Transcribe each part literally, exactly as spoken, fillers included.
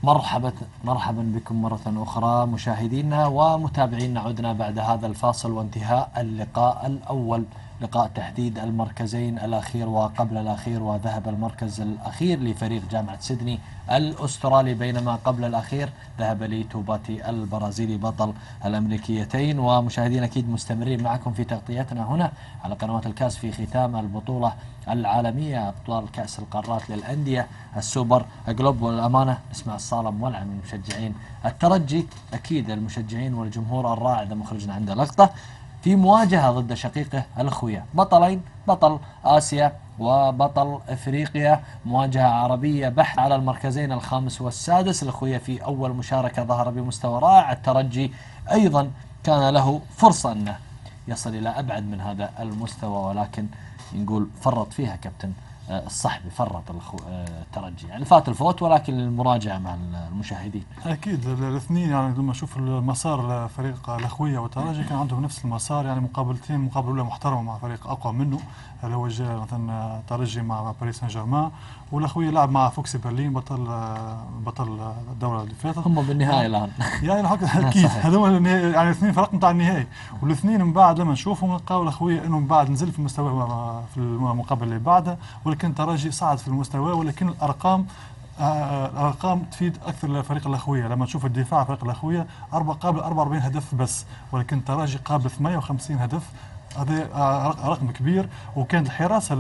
مرحبا مرحبا بكم مرة أخرى مشاهدينا ومتابعينا. عدنا بعد هذا الفاصل وانتهاء اللقاء الأول، لقاء تحديد المركزين الأخير وقبل الأخير، وذهب المركز الأخير لفريق جامعة سيدني الأسترالي، بينما قبل الأخير ذهب لتوباتي البرازيلي بطل الأمريكيتين. ومشاهدينا أكيد مستمرين معكم في تغطيتنا هنا على قنوات الكاس في ختام البطولة العالمية، أبطال كأس القارات للأندية، السوبر جلوب. والأمانة نسمع الصالة مولعة من مشجعين الترجي، أكيد المشجعين والجمهور الراعد مخرجنا عنده لقطة في مواجهة ضد شقيقه الأخوية، بطلين، بطل آسيا وبطل إفريقيا، مواجهة عربية بحت على المركزين الخامس والسادس. الأخوية في أول مشاركة ظهر بمستوى رائع، الترجي أيضا كان له فرصة أنه يصل إلى أبعد من هذا المستوى، ولكن نقول فرط فيها كابتن الصحبي، فرط الترجي، يعني فات الفوت، ولكن المراجعة مع المشاهدين. أكيد الاثنين يعني لما أشوف المسار لفريق الأخوية والترجي كان عندهم نفس المسار، يعني مقابلتين، مقابلة أولى محترمة مع فريق أقوى منه اللي هو جاء مثلا الترجي مع باريس سان جيرمان، والأخوية لعب مع فوكسي برلين بطل بطل الدورة اللي فاتت. هم بالنهاية الآن يعني أكيد هذول يعني اثنين فرق نتاع النهائي، والاثنين من بعد لما نشوفهم نلقاو الأخوية إنه من بعد نزل في المستوى في المقابلة اللي بعدها، ولكن الترجي صعد في المستوى، ولكن الأرقام آه الارقام تفيد اكثر لفريق الاخويه. لما تشوف الدفاع فريق الاخويه أربعة قابل أربعة وأربعين هدف بس، ولكن الترجي قابل ثمانية وخمسين هدف، هذا آه رقم كبير. وكانت الحراسه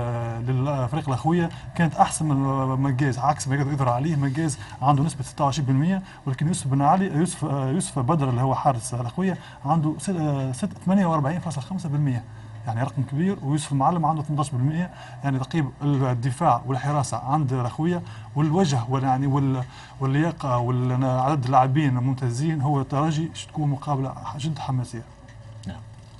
للفريق الاخويه كانت احسن من مجاز، عكس ما يقدر عليه مجاز عنده نسبه ستة وعشرين بالمئة، ولكن يوسف بن علي يوسف آه يوسف بدر اللي هو حارس الاخويه عنده ثمانية وأربعين فاصلة خمسة بالمئة، يعني رقم كبير. ويوسف المعلم عنده ثمانية عشر بالمئة، يعني تقريبا الدفاع والحراسه عند الاخويه، والوجه يعني واللياقه وعدد اللاعبين الممتازين هو الترجي، تكون مقابله جد حماسيه. نعم.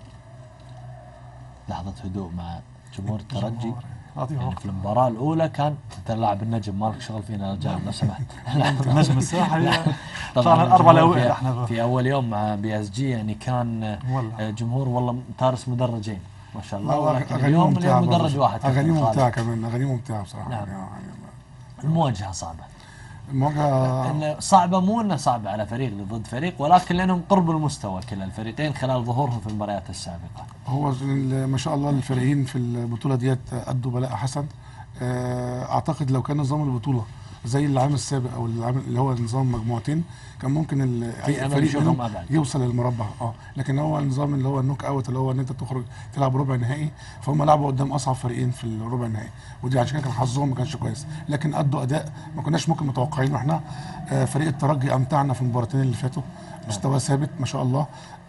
لحظه هدوء مع جمهور الترجي، يعني في المباراة الأولى كان أنت اللاعب النجم مالك شغل فينا رجال لو سمحت. نجم الساحة طبعا الأربعة الأوائل احنا في أول يوم مع بي اس جي، يعني كان جمهور والله تارس مدرجين ما شاء الله، ولكن اليوم اليوم مدرج واحد. أغاني ممتعة كمان، أغاني ممتعة بصراحة. نعم. يعني المواجهة صعبة، المواجهة صعبة، مو انها صعبة على فريق ضد فريق، ولكن لأنهم قرب المستوى كلا الفريقين خلال ظهورهم في المباريات السابقة. هو ما شاء الله الفريقين في البطولة ديت أدوا بلاء حسن. أعتقد لو كان نظام البطولة زي العام السابق او العام اللي هو نظام مجموعتين كان ممكن الفريق منهم يوصل للمربع، اه لكن هو النظام اللي هو النوك اوت اللي هو ان انت تخرج تلعب ربع نهائي، فهم لعبوا قدام اصعب فريقين في الربع النهائي، ودي عشان كده كان حظهم ما كانش كويس، لكن ادوا اداء ما كناش ممكن متوقعينه احنا. آه فريق الترجي امتعنا في المباراتين اللي فاتوا، مستوى ثابت ما شاء الله.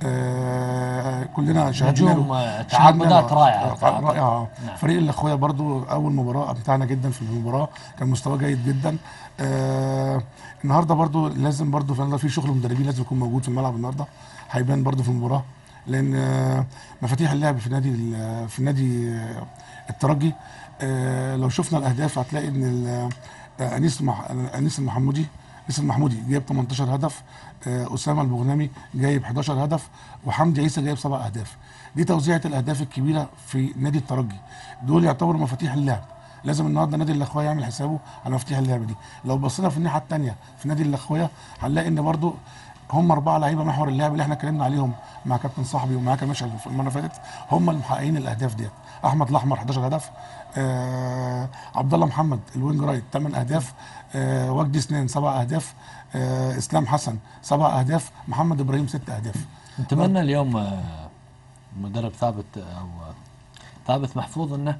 آه كلنا شاهدنا له تعاقدات رائعه رائعه. نعم. فريق الاخويا برضو اول مباراه امتعنا جدا في المباراه، كان مستوى جيد جدا. آه النهارده برضو لازم برضو في في شغل مدربين لازم يكون موجود في الملعب النهارده، هيبان برضو في المباراه، لان آه مفاتيح اللعب في نادي في نادي آه الترجي. آه لو شفنا الاهداف هتلاقي ان آه انيس المح... انيس المحمودي انيس المحمودي جايب ثمانية عشر هدف، آه اسامه البغنامي جايب احد عشر هدف، وحمدي عيسى جايب سبع اهداف. دي توزيعه الاهداف الكبيره في نادي الترجي، دول يعتبروا مفاتيح اللعب. لازم النهارده نادي الاخويه يعمل حسابه على مفاتيح اللعب دي. لو بصينا في الناحيه الثانيه في نادي الاخويه هنلاقي ان برضو هم اربعه لعيبه محور اللعب اللي احنا اتكلمنا عليهم مع كابتن صاحبي ومع كابتن مشعل المره اللي فاتت، هم اللي محققين الاهداف ديت. احمد الاحمر احد عشر هدف، آه عبد الله محمد الوينج رايت ثمانية اهداف، آه وجدي سنان سبع اهداف، آه اسلام حسن سبع اهداف، محمد ابراهيم ست اهداف. نتمنى اليوم المدرب ثابت او ثابت محفوظ انه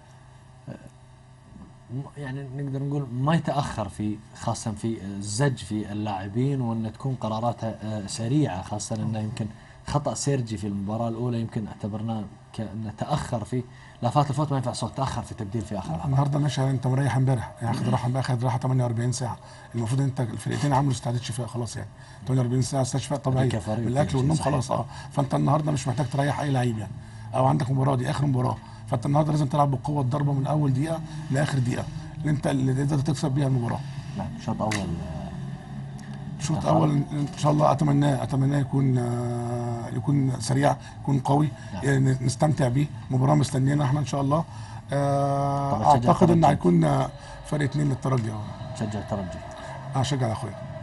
يعني نقدر نقول ما يتاخر في خاصه في الزج في اللاعبين، وان تكون قراراته سريعه، خاصه انه يمكن خطا سيرجي في المباراه الاولى يمكن اعتبرناه كانه تاخر فيه، لا فات الفوت ما ينفع صوت، تاخر في تبديل في اخر النهارده ماشي. انت مريح امبارح يعني اخذ راحه اخذ راحه ثمانية وأربعين ساعه، المفروض انت الفرقتين عملوا استعداد شفاء خلاص، يعني ثمانية وأربعين ساعه استشفاء طبيعي بالاكل والنوم خلاص. اه فانت النهارده مش محتاج تريح اي لعيب يعني، او عندك مباراه دي اخر مباراه، فانت النهارده لازم تلعب بقوه الضربه من اول دقيقه لاخر دقيقه اللي انت اللي تقدر تكسب بيها المباراه. نعم. شوط اول شوط اول ان شاء الله اتمناه اتمناه يكون يكون سريع، يكون قوي. نعم. يعني نستمتع بيه، مباراه مستنينا احنا ان شاء الله. اعتقد ان هيكون فرق اثنين للترجي. تشجع الترجي؟ هشجع اخويا.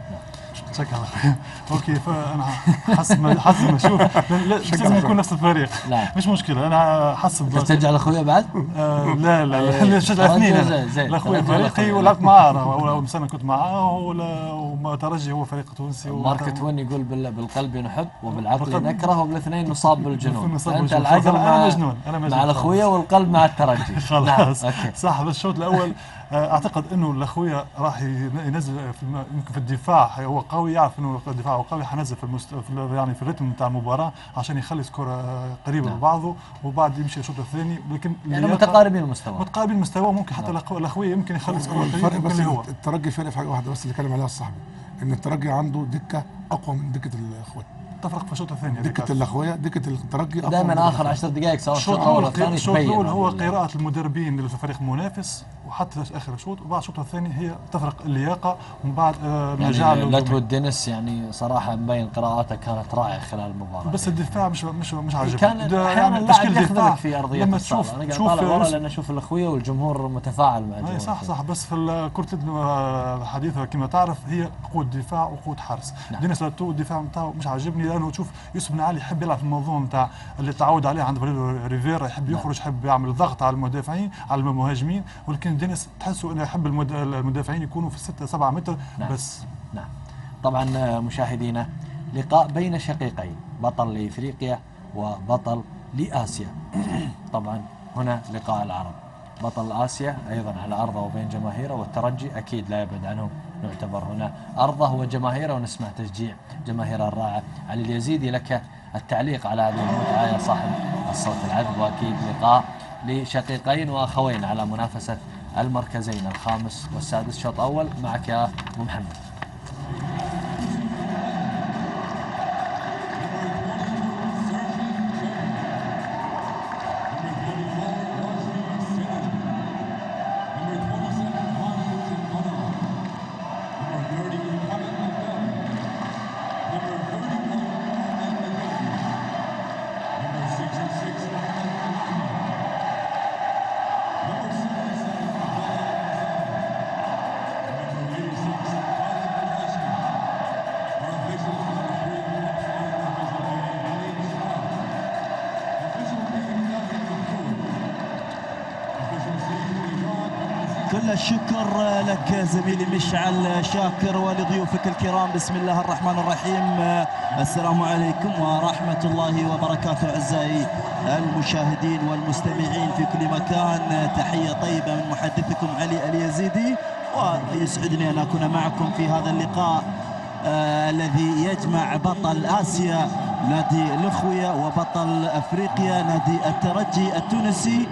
شكرا اخويا. اوكي فانا حسب ما حسب ما اشوف مش لازم يكون نفس الفريق. لا مش مشكله انا حسب. تشجع الاخويا بعد؟ آه لا لا لا شجع اثنين الاخوي فريقي ولعبت معاه ولا سنه كنت معاه وما ترجي هو فريق تونسي. مارك توين يقول بالقلب نحب وبالعقل نكره وبالاثنين نصاب بالجنون. انت العقل مع مجنون انا مجنون مع الاخويا والقلب مع الترجي. خلاص صح. بس الشوط الاول اعتقد انه الاخويا راح ينزل في يمكن في الدفاع هو قوي، يعرف انه الدفاع هو قوي، حنزل في, المست... في يعني في الريتم نتاع المباراه عشان يخلي سكور قريب من بعضه وبعد يمشي الشوط الثاني. لكن يعني متقاربين المستوى متقاربين المستوى ممكن حتى الاخويا يمكن يخلي سكور قريب. الفرق بس هو الترجي فرق في حاجه واحده بس اللي اتكلم عليها الصاحبي، ان الترجي عنده دكه اقوى من دكه الاخوان. تفرق في الشوط الثاني دكه الاخويا دكه الترجي دائما اخر عشر دقائق سواء الشوط الاول الثاني الشوط الاول هو قراءه المدربين اللي في الفريق المنافس وحتى اخر الشوط، وبعد الشوط الثاني هي تفرق اللياقه ومن بعد المجال يعني لتو دينيس يعني صراحه مبين قراءاته كانت رائعه خلال المباراه. بس الدفاع مش مش مش عاجبني. كان احيانا اللاعب يخذلك في ارضيه لما الصاله. تشوف انا قاعد طالع ورا لان اشوف الاخويه والجمهور متفاعل مع الجمهور. صح صح. بس في كره الحديثه كما تعرف هي قوه دفاع وقوه حرس. نعم. دينيس لتو الدفاع نتاعو مش عاجبني لانه تشوف يوسف بن علي يحب يلعب في المنظومه نتاع اللي تعود عليه عند ريفيرا، يحب يخرج يحب يعمل ضغط على المدافعين على المهاجمين، ولكن دينيس تحسه انه يحب المدافعين يكونوا في ستة سبعة متر. نعم. بس نعم. طبعا مشاهدينا لقاء بين شقيقين، بطل لافريقيا وبطل لاسيا. طبعا هنا لقاء العرب، بطل اسيا ايضا على ارضه وبين جماهيره، والترجي اكيد لا يبعد عنه، نعتبر هنا ارضه وجماهيره ونسمع تشجيع جماهير الرائع. علي اليزيدي لك التعليق على هذه المتعه يا صاحب الصوت العذب، واكيد لقاء لشقيقين واخوين على منافسه المركزين الخامس والسادس. شوط اول معك يا ابو محمد. كل الشكر لك زميلي مشعل شاكر ولضيوفك الكرام. بسم الله الرحمن الرحيم. السلام عليكم ورحمة الله وبركاته أعزائي المشاهدين والمستمعين في كل مكان. تحية طيبة من محدثكم علي اليزيدي، ويسعدني أن أكون معكم في هذا اللقاء آه الذي يجمع بطل آسيا نادي الأخوية وبطل أفريقيا نادي الترجي التونسي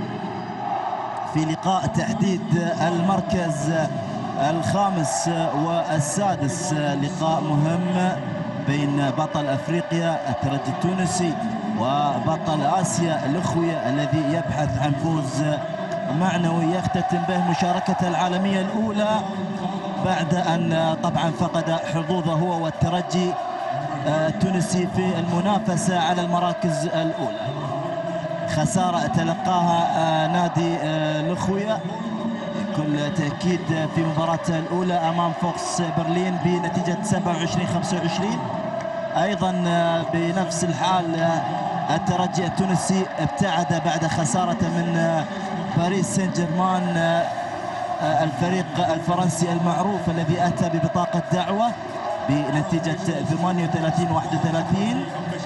في لقاء تحديد المركز الخامس والسادس. لقاء مهم بين بطل أفريقيا الترجي التونسي وبطل آسيا الأخوية الذي يبحث عن فوز معنوي يختتم به مشاركته العالمية الأولى بعد أن طبعا فقد حظوظه هو والترجي التونسي في المنافسة على المراكز الأولى. خسارة تلقاها نادي الأخوية بكل تأكيد في مباراته الأولى أمام فوكس برلين بنتيجة سبعة وعشرين خمسة وعشرين. أيضا بنفس الحال الترجي التونسي ابتعد بعد خسارته من باريس سان جيرمان الفريق الفرنسي المعروف الذي أتى ببطاقة دعوة بنتيجة ثمانية وثلاثين واحد وثلاثين،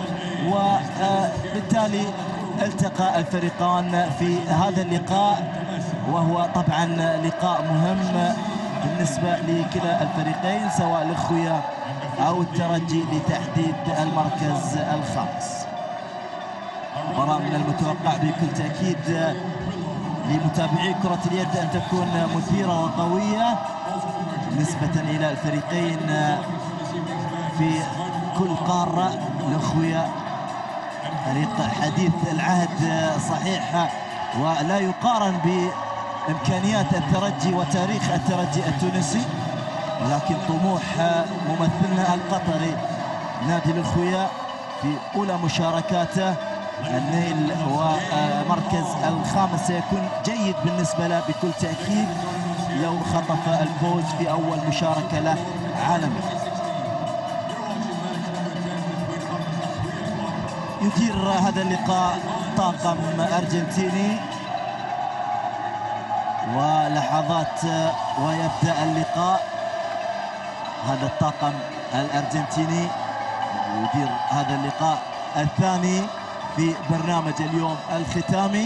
وبالتالي التقى الفريقان في هذا اللقاء وهو طبعا لقاء مهم بالنسبة لكلا الفريقين سواء الأخوية أو الترجي لتحديد المركز الخامس. مباراة من المتوقع بكل تأكيد لمتابعي كرة اليد أن تكون مثيرة وقوية نسبة إلى الفريقين في كل قارة. الأخوية فريق حديث العهد صحيح ولا يقارن بإمكانيات الترجي وتاريخ الترجي التونسي، ولكن طموح ممثلنا القطري نادي الأخوية في أولى مشاركاته النيل ومركز الخامس سيكون جيد بالنسبة له بكل تأكيد لو خطف الفوز في أول مشاركة له عالميا. يدير هذا اللقاء طاقم أرجنتيني، ولحظات ويبدأ اللقاء. هذا الطاقم الأرجنتيني يدير هذا اللقاء الثاني في برنامج اليوم الختامي.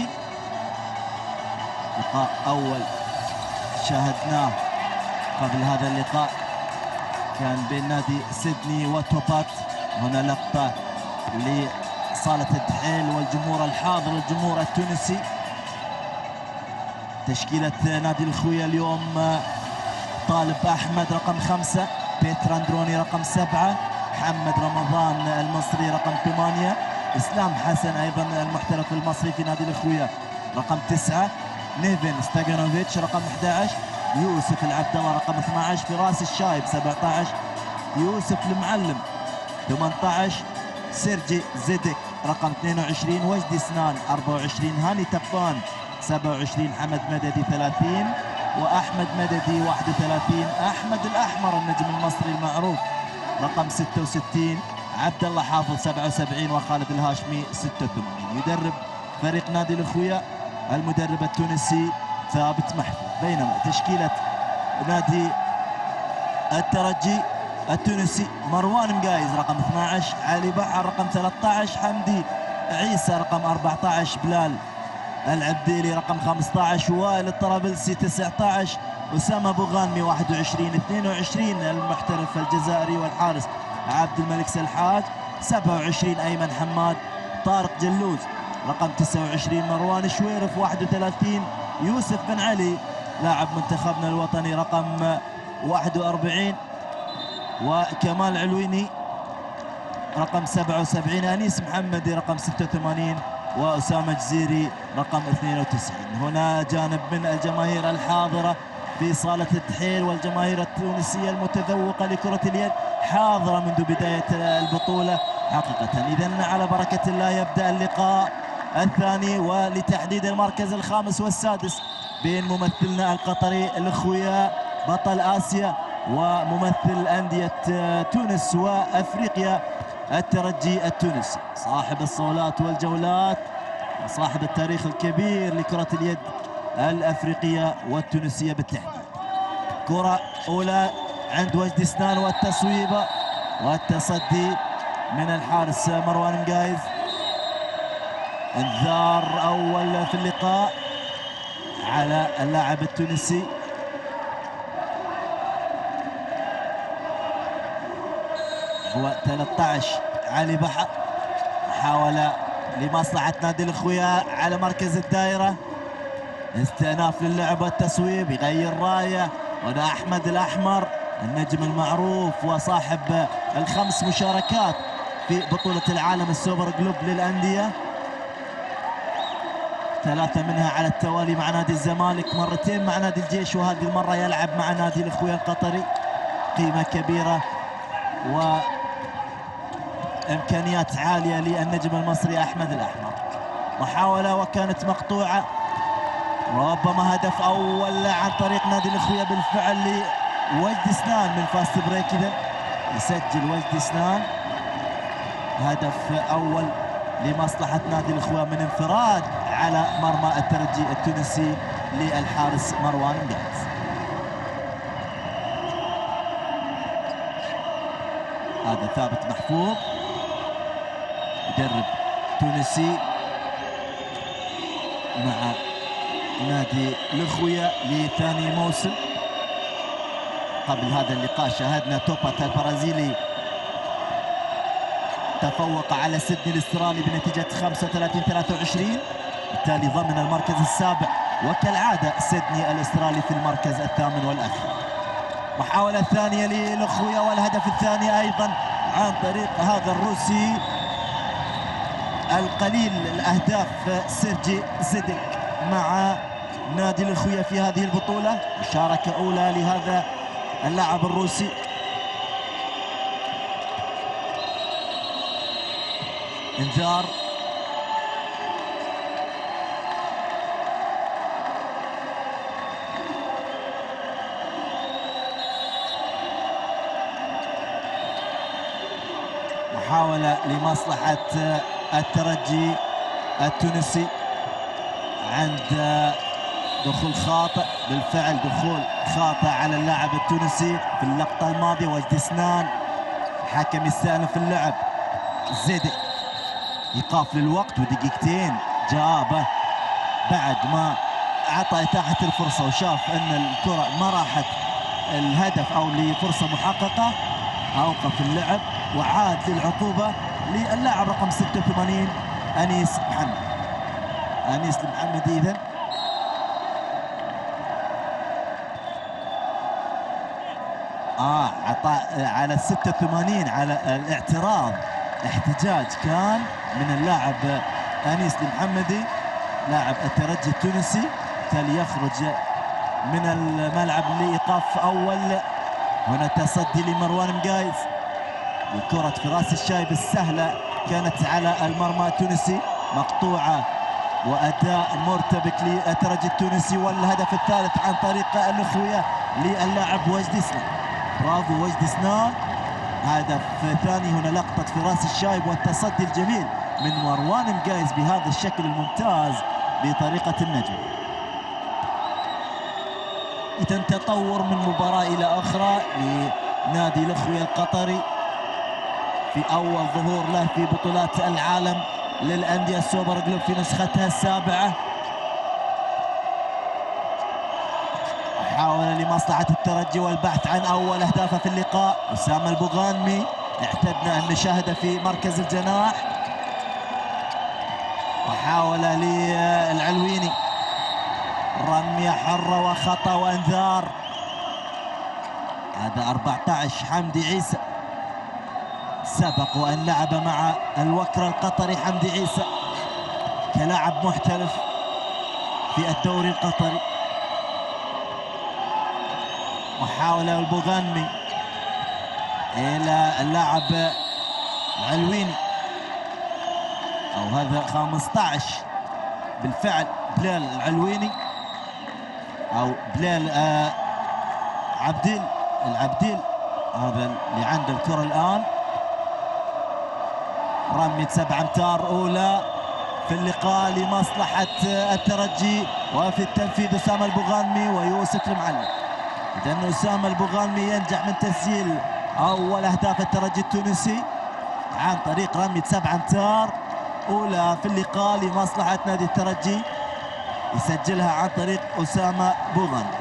لقاء أول شاهدناه قبل هذا اللقاء كان بين نادي سيدني وتوبات. هنا لقطة لصالة الدحيل والجمهور الحاضر، الجمهور التونسي. تشكيلة نادي الخوية اليوم: طالب أحمد رقم خمسة، بيتر أندروني رقم سبعة، محمد رمضان المصري رقم ثمانية، إسلام حسن أيضا المحترف المصري في نادي الخوية رقم تسعة، نيفن ستاجانوفيتش رقم أحد عشر، يوسف العبد الله رقم اثني عشر، فراس الشايب سبعة عشر، يوسف المعلم ثمانية عشر، سيرجي زيدك رقم اثنين وعشرين، وجدي سنان أربعة وعشرين، هاني تبان سبعة وعشرين، حمد مددي ثلاثين، وأحمد مددي واحد وثلاثين، أحمد الأحمر النجم المصري المعروف رقم ستة وستين، عبد الله حافظ سبعة وسبعين، وخالد الهاشمي ستة وثمانين. يدرب فريق نادي الخوية المدرب التونسي ثابت محفوظ. بينما تشكيلة نادي الترجي التونسي: مروان مقايز رقم اثني عشر، علي بحر رقم ثلاثة عشر، حمدي عيسى رقم أربعة عشر، بلال العبديلي رقم خمسة عشر، وائل الطرابلسي تسعة عشر، أسامة أبو غانمي واحد وعشرين، اثنين وعشرين المحترف الجزائري والحارس عبد الملك سلحاج، سبعة وعشرين أيمن حماد، طارق جلوز رقم تسعة وعشرين، مروان شويرف واحد وثلاثين، يوسف بن علي لاعب منتخبنا الوطني رقم واحد وأربعين، وكمال علويني رقم سبعة وسبعين، أنيس محمدي رقم ستة وثمانين، وأسامة جزيري رقم اثنين وتسعين. هنا جانب من الجماهير الحاضرة في صالة الدحيل والجماهير التونسية المتذوقة لكرة اليد حاضرة منذ بداية البطولة حقيقة. إذن على بركة الله يبدأ اللقاء الثاني ولتحديد المركز الخامس والسادس بين ممثلنا القطري الخويا بطل آسيا وممثل أندية تونس وأفريقيا الترجي التونسي، صاحب الصولات والجولات وصاحب التاريخ الكبير لكرة اليد الأفريقية والتونسية بالتحديد. كرة أولى عند وجدي سنان والتصويبة والتصدي من الحارس مروان مقايز. انذار أول في اللقاء على اللاعب التونسي. هو ثلاثة عشر علي بحر، محاولة لمصلحة نادي الخويا على مركز الدائرة، استئناف للعب والتصويب، يغير راية. هنا أحمد الأحمر النجم المعروف وصاحب الخمس مشاركات في بطولة العالم السوبر جلوب للأندية، ثلاثة منها على التوالي مع نادي الزمالك، مرتين مع نادي الجيش، وهذه المرة يلعب مع نادي الخويا القطري. قيمة كبيرة وإمكانيات عالية للنجم المصري أحمد الأحمر. محاولة وكانت مقطوعة، ربما هدف أول عن طريق نادي الخويا بالفعل لوجدي سنان من فاست بريك. إذا يسجل وجدي سنان هدف أول لمصلحة نادي الخويا من انفراد على مرمى الترجي التونسي للحارس مروان مقايز. هذا ثابت محفوظ مدرب تونسي مع نادي الخويا لثاني موسم. قبل هذا اللقاء شاهدنا توبات البرازيلي تفوق على سيدني الاسترالي بنتيجة خمسة وثلاثين ثلاثة وعشرين، بالتالي ضمن المركز السابع، وكالعادة سيدني الاسترالي في المركز الثامن والأخير. محاولة ثانية للخويا والهدف الثاني أيضا عن طريق هذا الروسي القليل الأهداف سيرجي زيدك مع نادي الخويا في هذه البطولة. مشاركة أولى لهذا اللاعب الروسي. انذار محاولة لمصلحة الترجي التونسي عند دخول خاطئ، بالفعل دخول خاطئ على اللاعب التونسي في اللقطة الماضية. وجد سنان حكم يستأنف اللعب. زيدي يقاف للوقت ودقيقتين جابه بعد ما أعطى إتاحة الفرصة وشاف أن الكرة ما راحت الهدف أو لفرصة محققة، أوقف اللعب وعاد للعقوبة للاعب رقم ستة وثمانين أنيس محمد. أنيس محمد إذن آه عطى على ستة وثمانين على الاعتراض، احتجاج كان من اللاعب أنيس المحمدي لاعب الترجي التونسي، بالتالي يخرج من الملعب لإيقاف أول. هنا تصدي لمروان مقايز، الكرة في راس الشايب السهلة كانت على المرمى التونسي، مقطوعة وأداء مرتبك للترجي التونسي. والهدف الثالث عن طريق الأخوية للاعب وجدي سنان. برافو وجدي سنان، هدف ثاني. هنا لقطة في راس الشايب والتصدي الجميل من مروان مقايز بهذا الشكل الممتاز بطريقة النجم. إذا تطور من مباراة إلى أخرى لنادي الأخوية القطري في أول ظهور له في بطولات العالم للأندية السوبر جلوب في نسختها السابعة. محاولة لمصلحة الترجي والبحث عن أول أهدافه في اللقاء. أسامة البوغانمي اعتدنا أن نشاهده في مركز الجناح. محاولة للعلويني، رمية حرة وخطأ وانذار. هذا أربعة عشر حمدي عيسى، سبق وأن لعب مع الوكرة القطري حمدي عيسى كلاعب محترف في الدوري القطري. محاولة البوغانمي إلى اللاعب العلويني، أو هذا خمسة عشر بالفعل بلال العلويني أو بلال آه عبديل العبديل، هذا اللي عنده الكرة الآن. رمية سبع أمتار أولى في اللقاء لمصلحة الترجي، وفي التنفيذ أسامة البوغانمي ويوسف المعلم. إذن أسامة البوغانمي ينجح من تسجيل أول أهداف الترجي التونسي عن طريق رمية سبع أمتار أولى في اللقاء لمصلحة نادي الترجي، يسجلها عن طريق أسامة بوغانمي.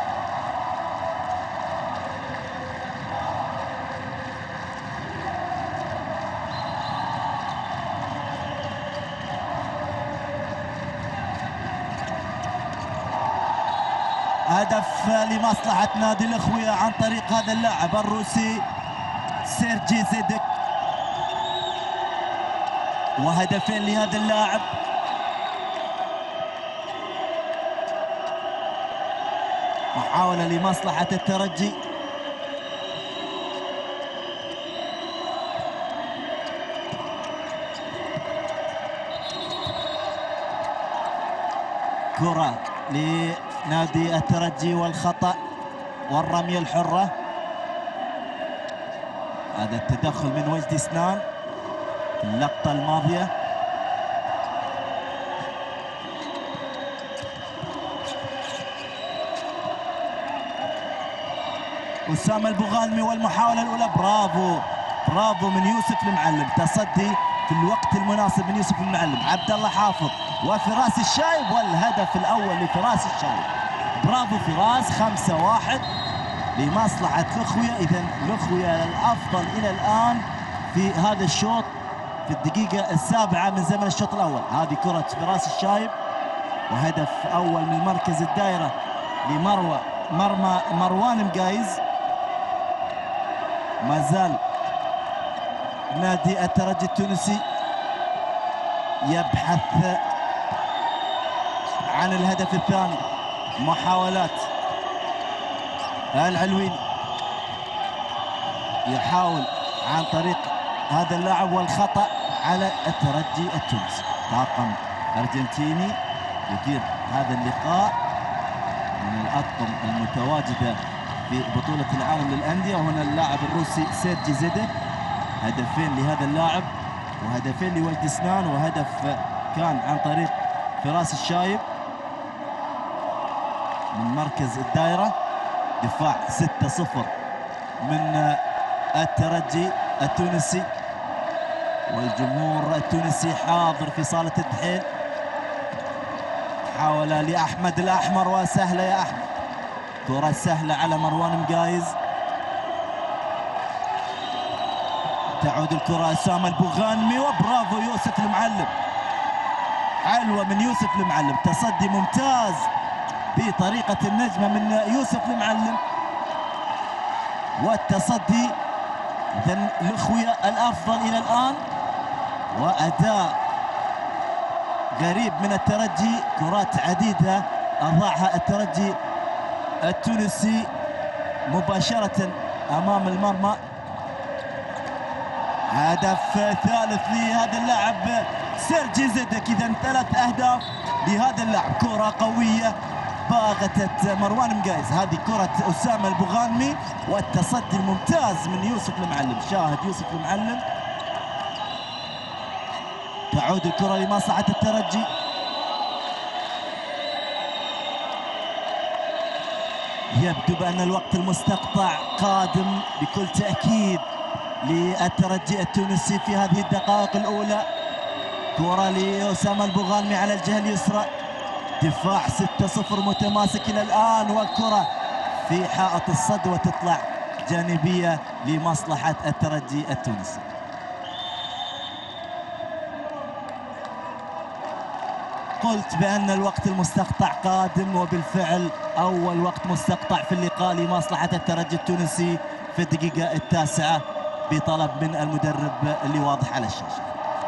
هدف لمصلحة نادي الأخوية عن طريق هذا اللاعب الروسي سيرجي زيدك، وهدفين لهذا اللاعب. محاولة لمصلحة الترجي، كرة لنادي الترجي والخطأ والرمية الحرة. هذا التدخل من وجدي سنان في اللقطة الماضية. أسامة البوغانمي والمحاولة الأولى، برافو برافو من يوسف المعلم، تصدي في الوقت المناسب من يوسف المعلم. عبد الله حافظ وفراس الشايب، والهدف الأول لفراس الشايب. برافو فراس، خمسة واحد لمصلحة الأخوية. إذا الأخوية الأفضل إلى الآن في هذا الشوط في الدقيقة السابعة من زمن الشوط الأول. هذه كرة فراس الشايب، وهدف أول من مركز الدائرة لمروة مرمى مروان مقايز. ما زال نادي الترجي التونسي يبحث عن الهدف الثاني. محاولات العلويني يحاول عن طريق هذا اللاعب، والخطأ على الترجي التونسي. طاقم أرجنتيني يدير هذا اللقاء من الأطقم المتواجدة في بطولة العالم للأندية. وهنا اللاعب الروسي سيرجي زيدك، هدفين لهذا اللاعب وهدفين لوجد سنان، وهدف كان عن طريق فراس الشايب من مركز الدائرة. دفاع ستة صفر من الترجي التونسي، والجمهور التونسي حاضر في صالة الدحيل. حاول لأحمد الأحمر وسهلة يا أحمد، كرة سهلة على مروان مقايز. تعود الكرة أسامة البوغانمي، وبرافو يوسف المعلم، حلوة من يوسف المعلم، تصدي ممتاز بطريقة النجمة من يوسف المعلم، والتصدي إذن الأخوية الأفضل إلى الآن، وأداء غريب من الترجي. كرات عديدة أضاعها الترجي التونسي مباشرة أمام المرمى. هدف ثالث لهذا اللاعب سيرجي زيدك، إذا ثلاث أهداف لهذا اللاعب. كرة قوية باغتت مروان مقايز، هذه كرة أسامة البوغانمي، والتصدي الممتاز من يوسف المعلم. شاهد يوسف المعلم. تعود الكرة لمصلحة الترجي. يبدو بأن الوقت المستقطع قادم بكل تأكيد للترجي التونسي في هذه الدقائق الأولى. كرة لأسامة البوغانمي على الجهة اليسرى. دفاع ستة صفر متماسك إلى الآن، والكرة في حائط الصد وتطلع جانبية لمصلحة الترجي التونسي. قلت بأن الوقت المستقطع قادم، وبالفعل أول وقت مستقطع في اللقاء لمصلحة الترجي التونسي في الدقيقة التاسعة بطلب من المدرب اللي واضح على الشاشة.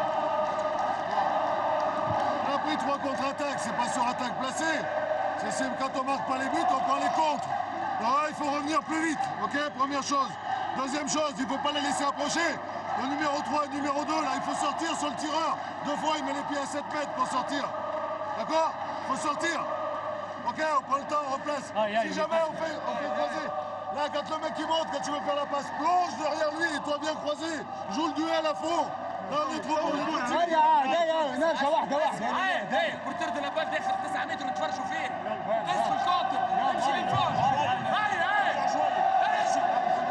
C'est pas sur attaque placée. C'est quand on marque pas les buts, on prend les contres. Alors, il faut revenir plus vite, ok? Première chose. Deuxième chose, il ne faut pas les laisser approcher. Le numéro trois et le numéro deux, là, il faut sortir sur le tireur. Deux fois, il met les pieds à sept mètres pour sortir. D'accord? Il faut sortir. Ok, on prend le temps, on replace. Ah, yeah, si jamais on fait, on fait croiser. Là, quand le mec qui monte, quand tu veux faire la passe, plonge derrière lui et toi bien croisé. Joue le duel à fond. لا نتروح دقيقة دقيقة نرجع واحدة واحدة. دقيقة دقيقة بورتير دو لابال داخل تسعة متر نتفرجوا فيه. اسم الكونتر امشي للفوق. هاي هاي امشي.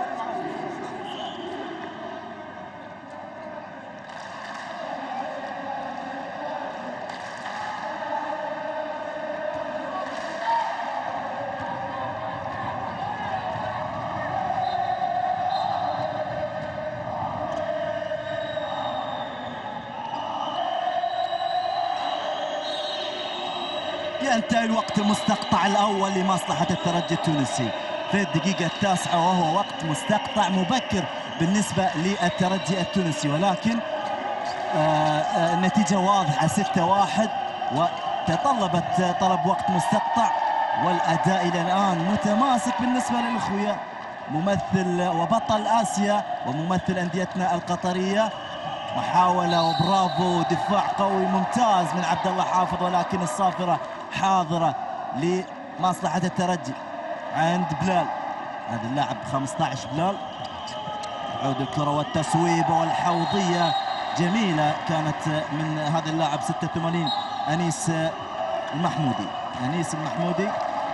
ينتهي الوقت المستقطع الأول لمصلحة الترجي التونسي في الدقيقة التاسعة، وهو وقت مستقطع مبكر بالنسبة للترجي التونسي، ولكن آآ آآ النتيجة واضحة ستة واحد، وتطلبت طلب وقت مستقطع، والأداء إلى الآن متماسك بالنسبة للأخويا. ممثل وبطل آسيا وممثل أنديتنا القطرية، محاولة وبرافو، دفاع قوي ممتاز من عبد الله حافظ، ولكن الصافرة حاضرة لمصلحة الترجي عند بلال. هذا اللاعب خمسة عشر بلال. تعود الكرة والتصويبة والحوضية جميلة كانت من هذا اللاعب ستة وثمانين أنيس المحمودي. أنيس المحمودي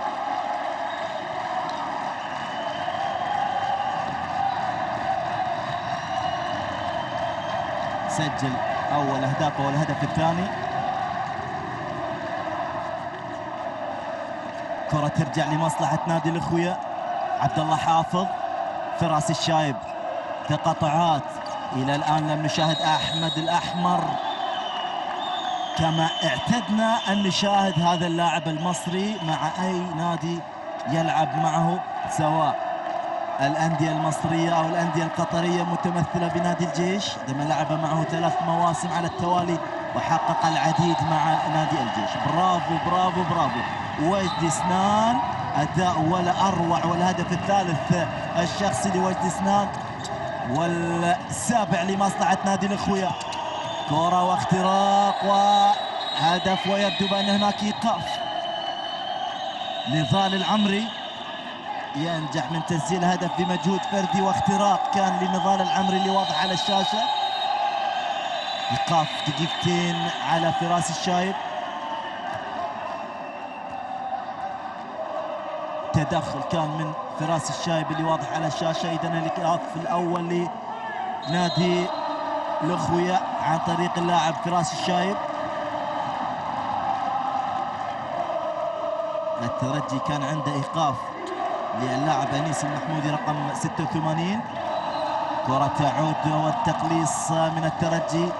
سجل أول أهدافه والهدف الثاني. كرة ترجع لمصلحة نادي الأخوية. عبد الله حافظ، فراس الشايب، تقاطعات إلى الآن لم نشاهد أحمد الأحمر كما اعتدنا أن نشاهد هذا اللاعب المصري مع أي نادي يلعب معه، سواء الأندية المصرية أو الأندية القطرية متمثلة بنادي الجيش، عندما لعب معه ثلاث مواسم على التوالي وحقق العديد مع نادي الجيش. برافو برافو برافو وجدي سنان، أداء ولا أروع، والهدف الثالث الشخصي لوجدي سنان والسابع لمصلحة نادي الأخوية. كرة واختراق وهدف، ويبدو بأن هناك إيقاف. نضال العمري ينجح من تسجيل هدف بمجهود فردي، واختراق كان لنضال العمري اللي واضح على الشاشة. ايقاف دقيقتين على فراس الشايب. تدخل كان من فراس الشايب اللي واضح على الشاشه. اذا الايقاف الاول لنادي الاخويا عن طريق اللاعب فراس الشايب. الترجي كان عنده ايقاف للاعب انيس المحمودي رقم ستة وثمانين. كرة تعود والتقليص من الترجي.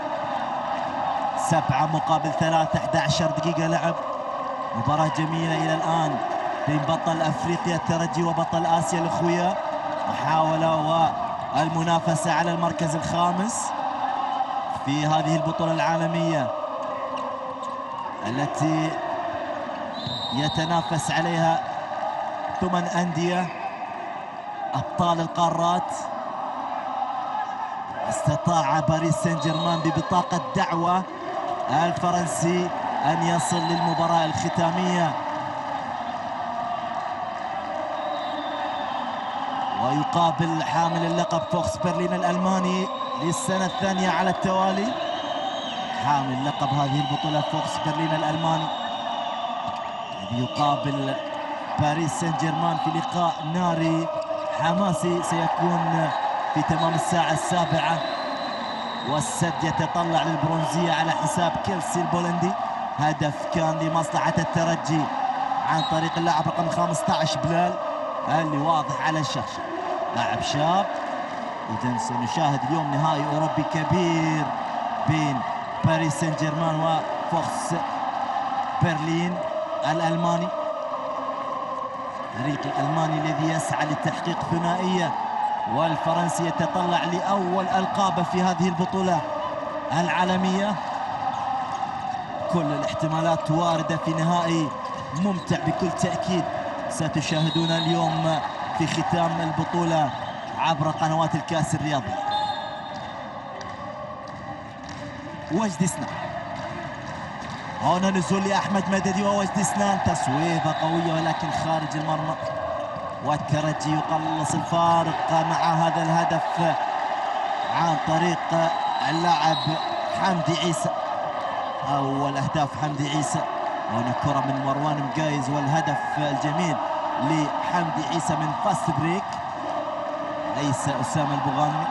سبعة مقابل ثلاثة، أحد عشر دقيقة لعب. مباراة جميلة إلى الآن بين بطل أفريقيا الترجي وبطل آسيا الأخويا. محاولة والمنافسة على المركز الخامس في هذه البطولة العالمية التي يتنافس عليها ثمان أندية أبطال القارات. استطاع باريس سان جيرمان ببطاقة دعوة الفرنسي أن يصل للمباراة الختامية، ويقابل حامل اللقب فوكس برلين الألماني للسنة الثانية على التوالي. حامل لقب هذه البطولة فوكس برلين الألماني الذي يقابل باريس سان جيرمان في لقاء ناري حماسي سيكون في تمام الساعة السابعة. والسد يتطلع للبرونزية على حساب كيلسي البولندي. هدف كان لمصلحة الترجي عن طريق اللاعب رقم خمسة عشر بلال اللي واضح على الشاشة، لاعب شاب. إذا سنشاهد اليوم نهائي أوروبي كبير بين باريس سان جيرمان وفوكس برلين الألماني. الفريق الألماني الذي يسعى لتحقيق ثنائية، والفرنسي يتطلع لأول ألقابه في هذه البطولة العالمية. كل الاحتمالات واردة في نهائي ممتع بكل تأكيد ستشاهدون اليوم في ختام البطولة عبر قنوات الكاس الرياضي. وجدي سنان، هنا نزول لأحمد مددي ووجدي سنان، تسويبة قوية ولكن خارج المرمى، والترجي يقلص الفارق مع هذا الهدف عن طريق اللاعب حمدي عيسى. أول أهداف حمدي عيسى. هنا كرة من مروان مقايز والهدف الجميل لحمدي عيسى من فاست بريك، ليس أسامة البغامي.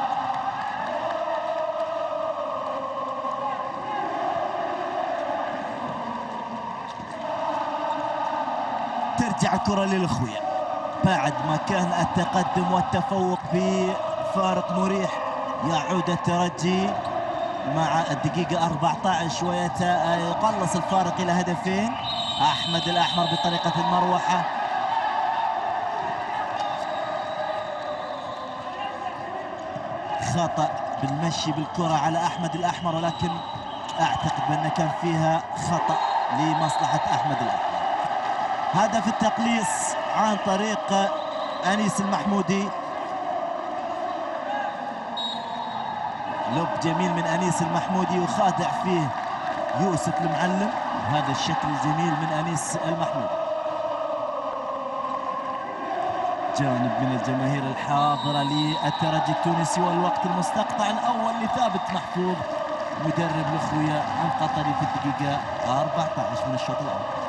ترجع الكرة للأخوية بعد ما كان التقدم والتفوق بفارق مريح. يعود الترجي مع الدقيقة أربعة عشر ويقلص الفارق إلى هدفين. أحمد الأحمر بطريقة المروحة. خطأ بالمشي بالكرة على أحمد الأحمر، ولكن أعتقد بأن كان فيها خطأ لمصلحة أحمد الأحمر. هدف التقليص عن طريق أنيس المحمودي. لوب جميل من أنيس المحمودي يخادع فيه يوسف المعلم. هذا الشكل الجميل من أنيس المحمودي. جانب من الجماهير الحاضرة للترجي التونسي، والوقت المستقطع الأول لثابت محفوظ مدرب الأخوية القطري في الدقيقة أربعة عشر من الشوط الأول.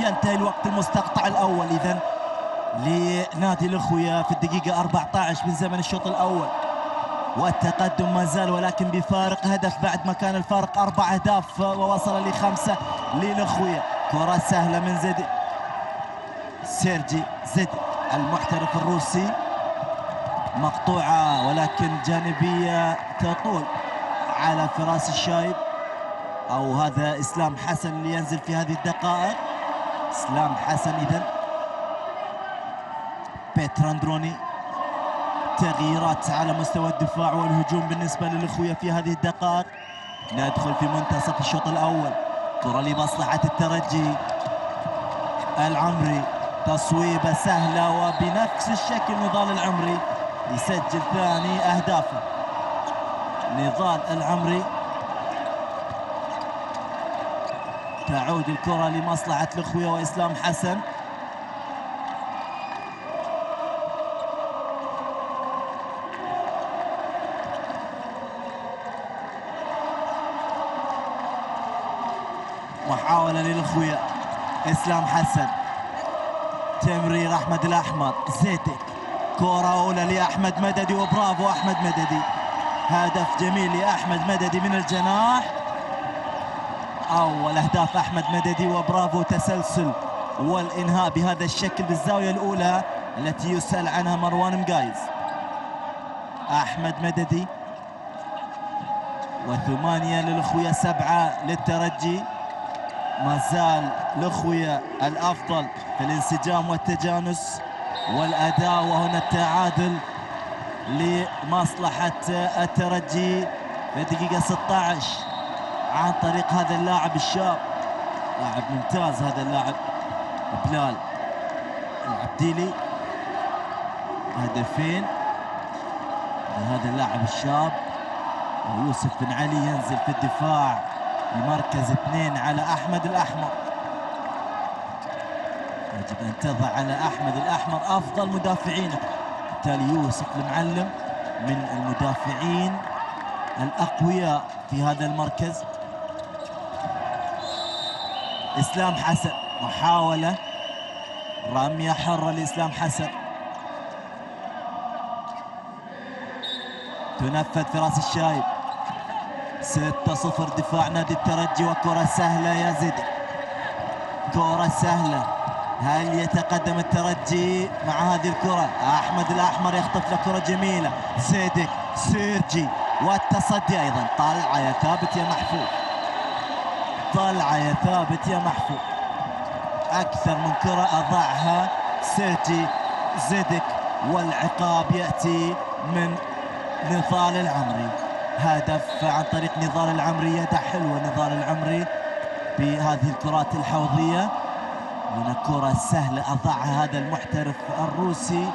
ينتهي الوقت المستقطع الأول إذن لنادي الأخوية في الدقيقة أربعة عشر من زمن الشوط الأول، والتقدم ما زال ولكن بفارق هدف بعد ما كان الفارق أربع أهداف ووصل لخمسة للأخوية. كرة سهلة من زيد سيرجي زيد المحترف الروسي، مقطوعة ولكن جانبية تطول على فراس الشايب، أو هذا إسلام حسن اللي ينزل في هذه الدقائق. إسلام حسن إذن. بيتراندروني. تغييرات على مستوى الدفاع والهجوم بالنسبة للأخوية في هذه الدقائق. ندخل في منتصف الشوط الأول. كرة لمصلحة الترجي. العمري تصويبة سهلة وبنفس الشكل نضال العمري يسجل ثاني أهدافه. نضال العمري. تعود الكرة لمصلحة الأخوية وإسلام حسن. محاولة للأخوية. إسلام حسن. تمرير أحمد الأحمر. زيتك. كرة أولى لأحمد مددي وبرافو أحمد مددي. هدف جميل لأحمد مددي من الجناح. أول أهداف أحمد مددي وبرافو. تسلسل والإنهاء بهذا الشكل بالزاوية الأولى التي يسأل عنها مروان مقايز. أحمد مددي. وثمانية للأخوية سبعة للترجي. ما زال الأخوية الأفضل في الانسجام والتجانس والأداء، وهنا التعادل لمصلحة الترجي في الدقيقة ستة عشر عن طريق هذا اللاعب الشاب. لاعب ممتاز هذا اللاعب بلال العبديلي. هدفين لهذا اللاعب الشاب. ويوسف بن علي ينزل في الدفاع بمركز اثنين على أحمد الأحمر. يجب أن تضع على أحمد الأحمر أفضل مدافعينك. بالتالي يوسف المعلم من المدافعين الأقوياء في هذا المركز. إسلام حسن. محاولة رمية حرة لإسلام حسن. تنفذ فراس الشايب. ستة صفر دفاع نادي الترجي، وكرة سهلة يا زيد. كرة سهلة. هل يتقدم الترجي مع هذه الكرة؟ أحمد الأحمر يخطف له كرة جميلة. زيدك سيرجي والتصدي أيضا. طلعة يا ثابت يا محفوظ. طلعة يا ثابت يا محفوظ. أكثر من كرة أضعها سيرجي زيدك، والعقاب يأتي من نضال العمري. هدف عن طريق نضال العمري. يده حلوة نضال العمري بهذه الكرات الحوضية. هنا كرة سهلة أضعها هذا المحترف الروسي.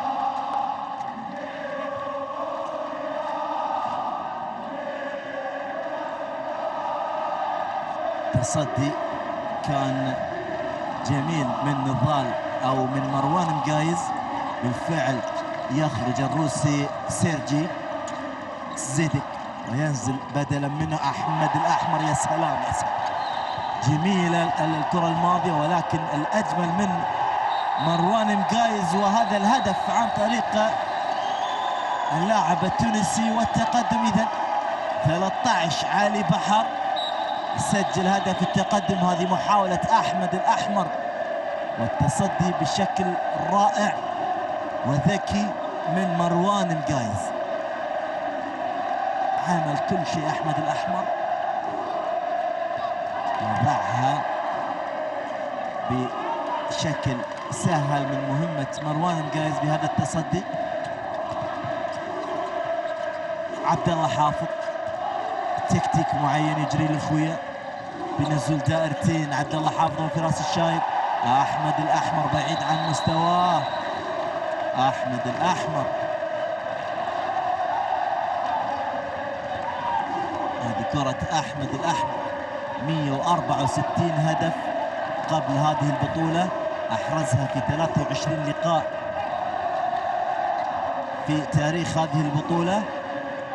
تصدي كان جميل من نضال أو من مروان مقايز. بالفعل يخرج الروسي سيرجي زيدك وينزل بدلا منه أحمد الأحمر. يا سلام يا سلام، جميلة الكرة الماضية، ولكن الأجمل من مروان مقايز وهذا الهدف عن طريق اللاعب التونسي. والتقدم إذن ثلاثة عشر. علي بحر يسجل هدف التقدم. هذه محاولة أحمد الأحمر والتصدي بشكل رائع وذكي من مروان مقايز. عمل كل شيء أحمد الأحمر. وضعها بشكل سهل من مهمة مروان مقايز بهذا التصدي. عبد الله حافظ تكتيك معين يجري الاخويا بنزول دائرتين. عبد الله حافظ وفراس الشايب. احمد الاحمر بعيد عن مستواه. احمد الاحمر. هذه كرة احمد الاحمر. مئة وأربعة وستين هدف قبل هذه البطولة، احرزها في ثلاثة وعشرين لقاء في تاريخ هذه البطولة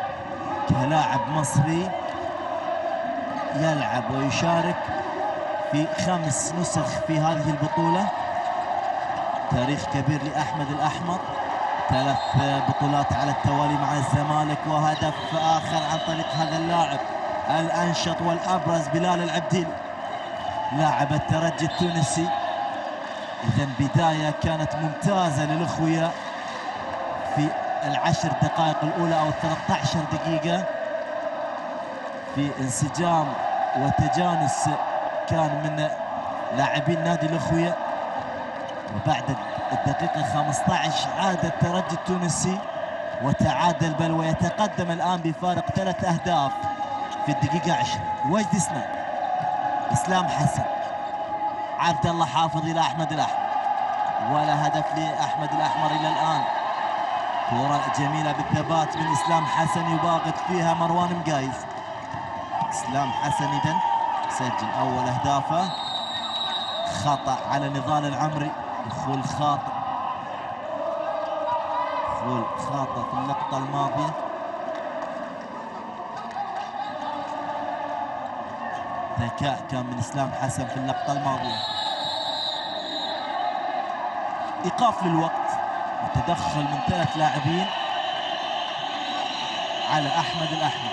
كلاعب مصري يلعب ويشارك في في خمس نسخ في هذه البطولة. تاريخ كبير لأحمد الأحمر، ثلاث بطولات على التوالي مع الزمالك، وهدف آخر عن طريق هذا اللاعب الأنشط والأبرز بلال العبديلي لاعب الترجي التونسي. إذا بداية كانت ممتازة للأخوية في العشر دقائق الأولى أو الثلاث عشر دقيقة، في انسجام وتجانس كان من لاعبين نادي الأخوية. وبعد الدقيقة خمسة عشر عاد الترجي التونسي وتعادل، بل ويتقدم الآن بفارق ثلاث أهداف في الدقيقة عشرين. وجدي سنان، إسلام حسن، عبد الله حافظ إلى أحمد الأحمر، ولا هدف لأحمد الأحمر إلى الآن. كرة جميلة بالثبات من إسلام حسن يباغت فيها مروان مقايز. إسلام حسن إذن سجل أول أهدافه. خطأ على نضال العمري، دخول خاطئ، دخول خاطئ في اللقطة الماضية. ذكاء كان من إسلام حسن في اللقطة الماضية. إيقاف للوقت وتدخل من ثلاث لاعبين على أحمد الأحمر.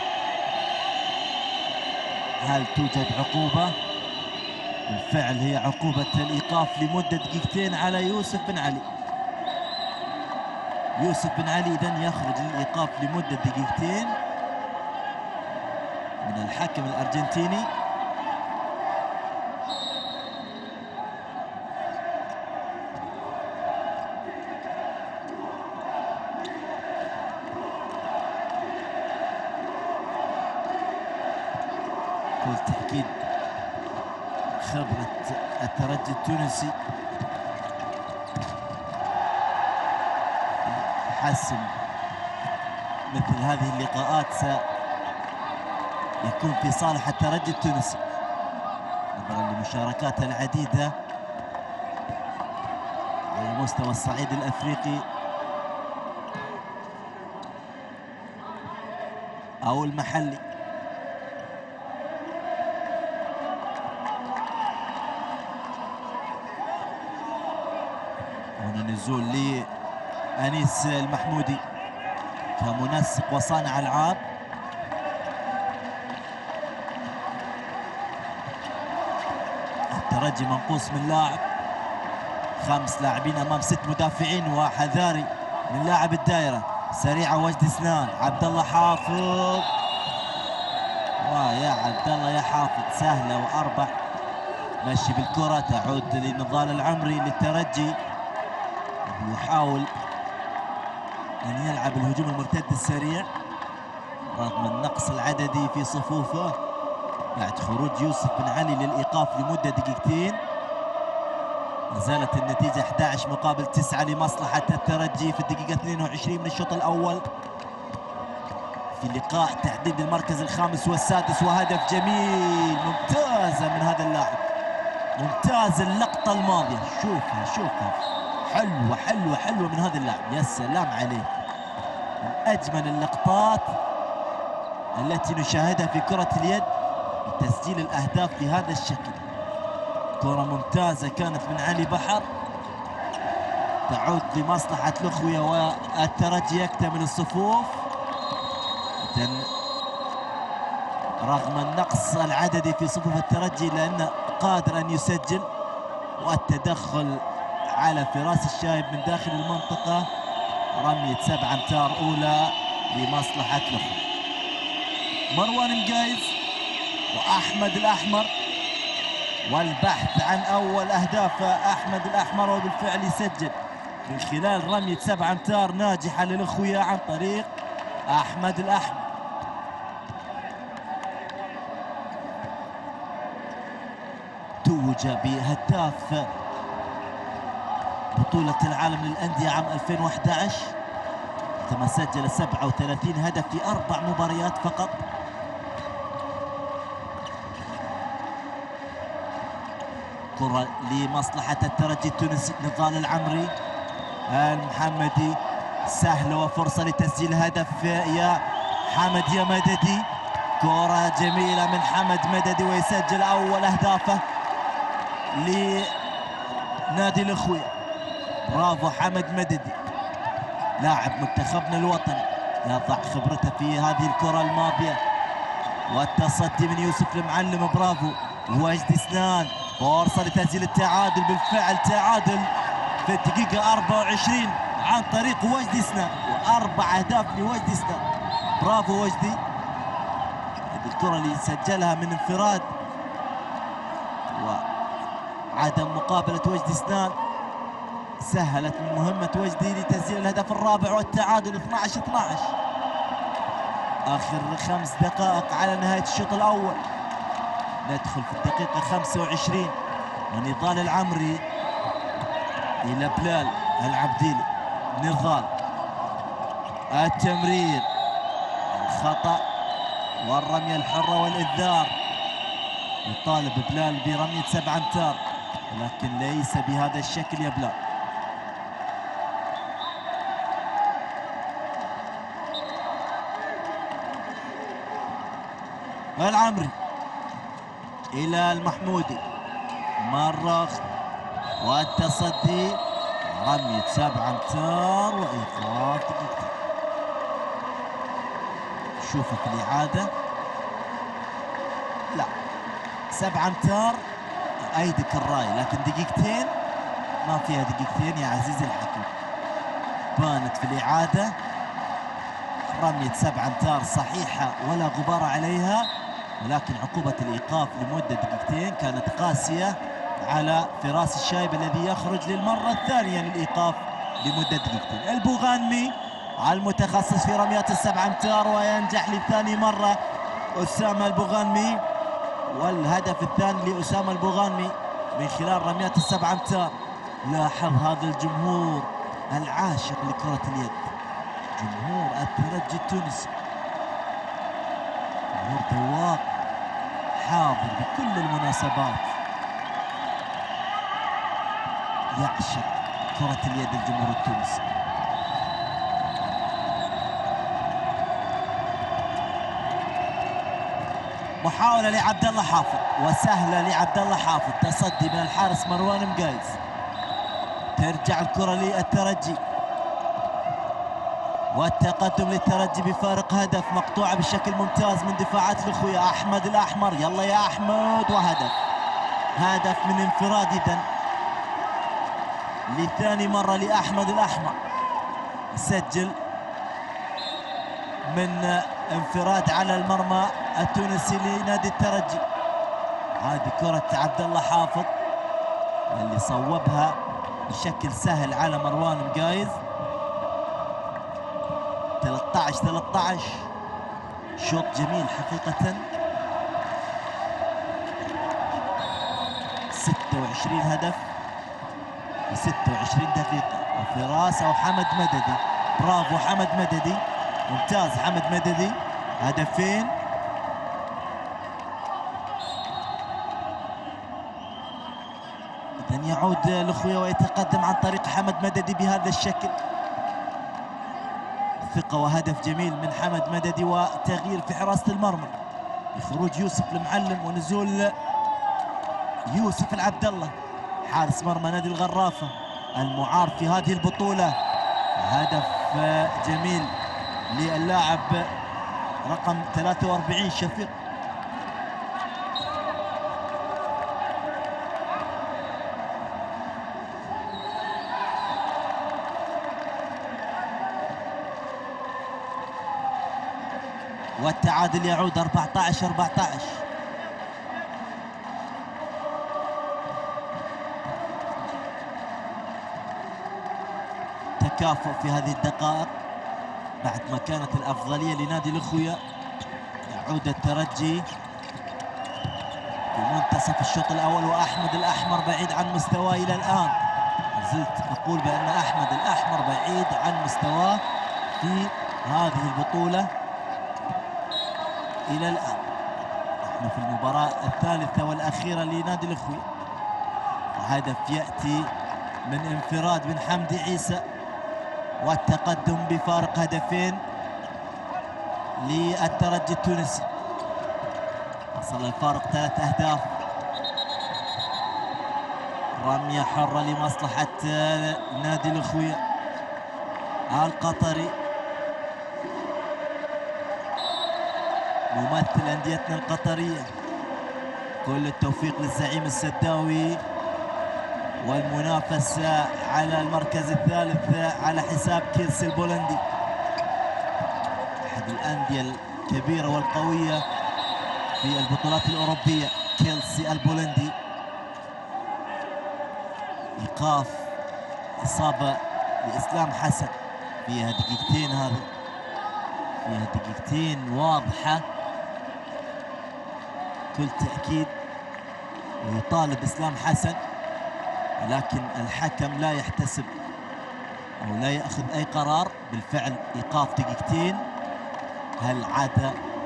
هل توجد عقوبة؟ بالفعل هي عقوبة الإيقاف لمدة دقيقتين على يوسف بن علي. يوسف بن علي إذن يخرج للإيقاف لمدة دقيقتين من الحكم الأرجنتيني. بكل تأكيد خبرة الترجي التونسي حسم مثل هذه اللقاءات سيكون في صالح الترجي التونسي نظرا لمشاركاته العديدة على مستوى الصعيد الأفريقي أو المحلي. هنا نزول لأنيس المحمودي كمنسق وصانع ألعاب. الترجي منقوص من لاعب، خمس لاعبين أمام ست مدافعين وحذاري من لاعب الدائرة. سريعة وجدي سنان، عبد الله حافظ، ويا عبد الله يا حافظ سهلة وأربع. مشي بالكرة تعود لنضال العمري للترجي، يحاول أن يلعب الهجوم المرتد السريع رغم النقص العددي في صفوفه بعد خروج يوسف بن علي للإيقاف لمدة دقيقتين. ما زالت النتيجة أحد عشر مقابل تسعة لمصلحة الترجي في الدقيقة اثنين وعشرين من الشوط الأول في لقاء تحديد المركز الخامس والسادس. وهدف جميل ممتازة من هذا اللاعب، ممتاز اللقطة الماضية، شوفها شوفها حلوة حلوة حلوة من هذا اللاعب، يا سلام عليه. من أجمل اللقطات التي نشاهدها في كرة اليد لتسجيل الأهداف بهذا الشكل. كرة ممتازة كانت من علي بحر تعود لمصلحة الأخوية والترجي يكتمل الصفوف. إذن رغم النقص العددي في صفوف الترجي لأنه قادر أن يسجل، والتدخل على فراس الشايب من داخل المنطقة. رمية سبع أمتار أولى لمصلحة الأخوة. مروان مقايز وأحمد الأحمر، والبحث عن أول أهداف أحمد الأحمر، وبالفعل يسجل من خلال رمية سبع أمتار ناجحة للأخوية عن طريق أحمد الأحمر. توج بهداف بطولة العالم للأندية عام ألفين وأحد عشر كما سجل سبعة وثلاثين هدف في أربع مباريات فقط. كرة لمصلحة الترجي التونسي، نضال العمري المحمدي سهلة وفرصة لتسجيل هدف يا حمد يا مددي. كرة جميلة من حمد مددي ويسجل أول أهدافه لنادي الأخوية. برافو حمد مددي لاعب منتخبنا الوطني يضع خبرته في هذه الكرة الماضية. والتصدي من يوسف المعلم. برافو وجدي سنان. فرصة لتسجيل التعادل. بالفعل تعادل في الدقيقة أربعة وعشرين عن طريق وجدي سنان، وأربع أهداف لوجدي سنان. برافو وجدي. هذه الكرة اللي سجلها من انفراد وعدم مقابلة وجدي سنان سهلت من مهمة وجدي لتسجيل الهدف الرابع والتعادل اثنعش اثنعش. آخر خمس دقائق على نهاية الشوط الأول. ندخل في الدقيقة خمسة وعشرين ونضال العمري إلى بلال العبديلي. نضال التمرير الخطأ والرمية الحرة والإنذار. يطالب بلال برمية سبع أمتار ولكن ليس بهذا الشكل يا بلال. العمري إلى المحمودي مرة والتصدي رمية سبع أمتار وإيقاف دقيقتين. شوفوا في الإعادة. لا سبع أمتار أيدك الراي لكن دقيقتين ما فيها دقيقتين يا عزيزي الحكم. بانت في الإعادة رمية سبع أمتار صحيحة ولا غبار عليها ولكن عقوبة الإيقاف لمدة دقيقتين كانت قاسية على فراس الشايب الذي يخرج للمرة الثانية للإيقاف لمدة دقيقتين. البوغانمي المتخصص في رميات السبع أمتار وينجح لثاني مرة أسامة البوغانمي. والهدف الثاني لأسامة البوغانمي من خلال رميات السبع أمتار. لاحظ هذا الجمهور العاشق لكرة اليد، جمهور الترجي التونسي، جمهور ذواق حاضر بكل المناسبات، يعشق كرة اليد الجمهور التونسي. محاولة لعبد الله حافظ وسهلة لعبد الله حافظ. تصدي من الحارس مروان مقايز. ترجع الكرة للترجي والتقدم للترجي بفارق هدف. مقطوعة بشكل ممتاز من دفاعات الأخوية. أحمد الأحمر يلا يا أحمد وهدف. هدف من انفراد إذن لثاني مرة لأحمد الأحمر. سجل من انفراد على المرمى التونسي لنادي الترجي. هذه كرة عبد الله حافظ اللي صوبها بشكل سهل على مروان مقايز. ثلاثة عشر ثلاثة عشر شوط جميل حقيقة. ستة وعشرين هدف في ستة وعشرين دقيقة وفراس أو حمد مددي. برافو حمد مددي، ممتاز حمد مددي. هدفين إذن يعود الأخوية ويتقدم عن طريق حمد مددي بهذا الشكل. ثقة وهدف جميل من حمد مددي وتغيير في حراسة المرمى بخروج يوسف المعلم ونزول يوسف العبد الله حارس مرمى نادي الغرافة المعار في هذه البطولة. هدف جميل للاعب رقم ثلاثة وأربعين شفيق. والتعادل يعود أربعة عشر أربعة عشر. تكافؤ في هذه الدقائق بعد ما كانت الأفضلية لنادي الأخوية. يعود الترجي في منتصف الشوط الأول وأحمد الأحمر بعيد عن مستواه إلى الآن. زلت أقول بأن أحمد الأحمر بعيد عن مستواه في هذه البطولة إلى الآن. نحن في المباراة الثالثة والأخيرة لنادي الأخوية. وهدف يأتي من انفراد من حمدي عيسى والتقدم بفارق هدفين للترجي التونسي. وصل الفارق ثلاث أهداف رمية حرة لمصلحة نادي الأخوية القطري، ممثل أنديتنا القطرية. كل التوفيق للزعيم السداوي والمنافسة على المركز الثالث على حساب كيلسي البولندي، أحد الأندية الكبيرة والقوية في البطولات الأوروبية. كيلسي البولندي إيقاف إصابة لإسلام حسن فيها دقيقتين، هذه فيها دقيقتين واضحة كل تأكيد، ويطالب إسلام حسن، لكن الحكم لا يحتسب أو لا يأخذ أي قرار. بالفعل إيقاف دقيقتين. هل عاد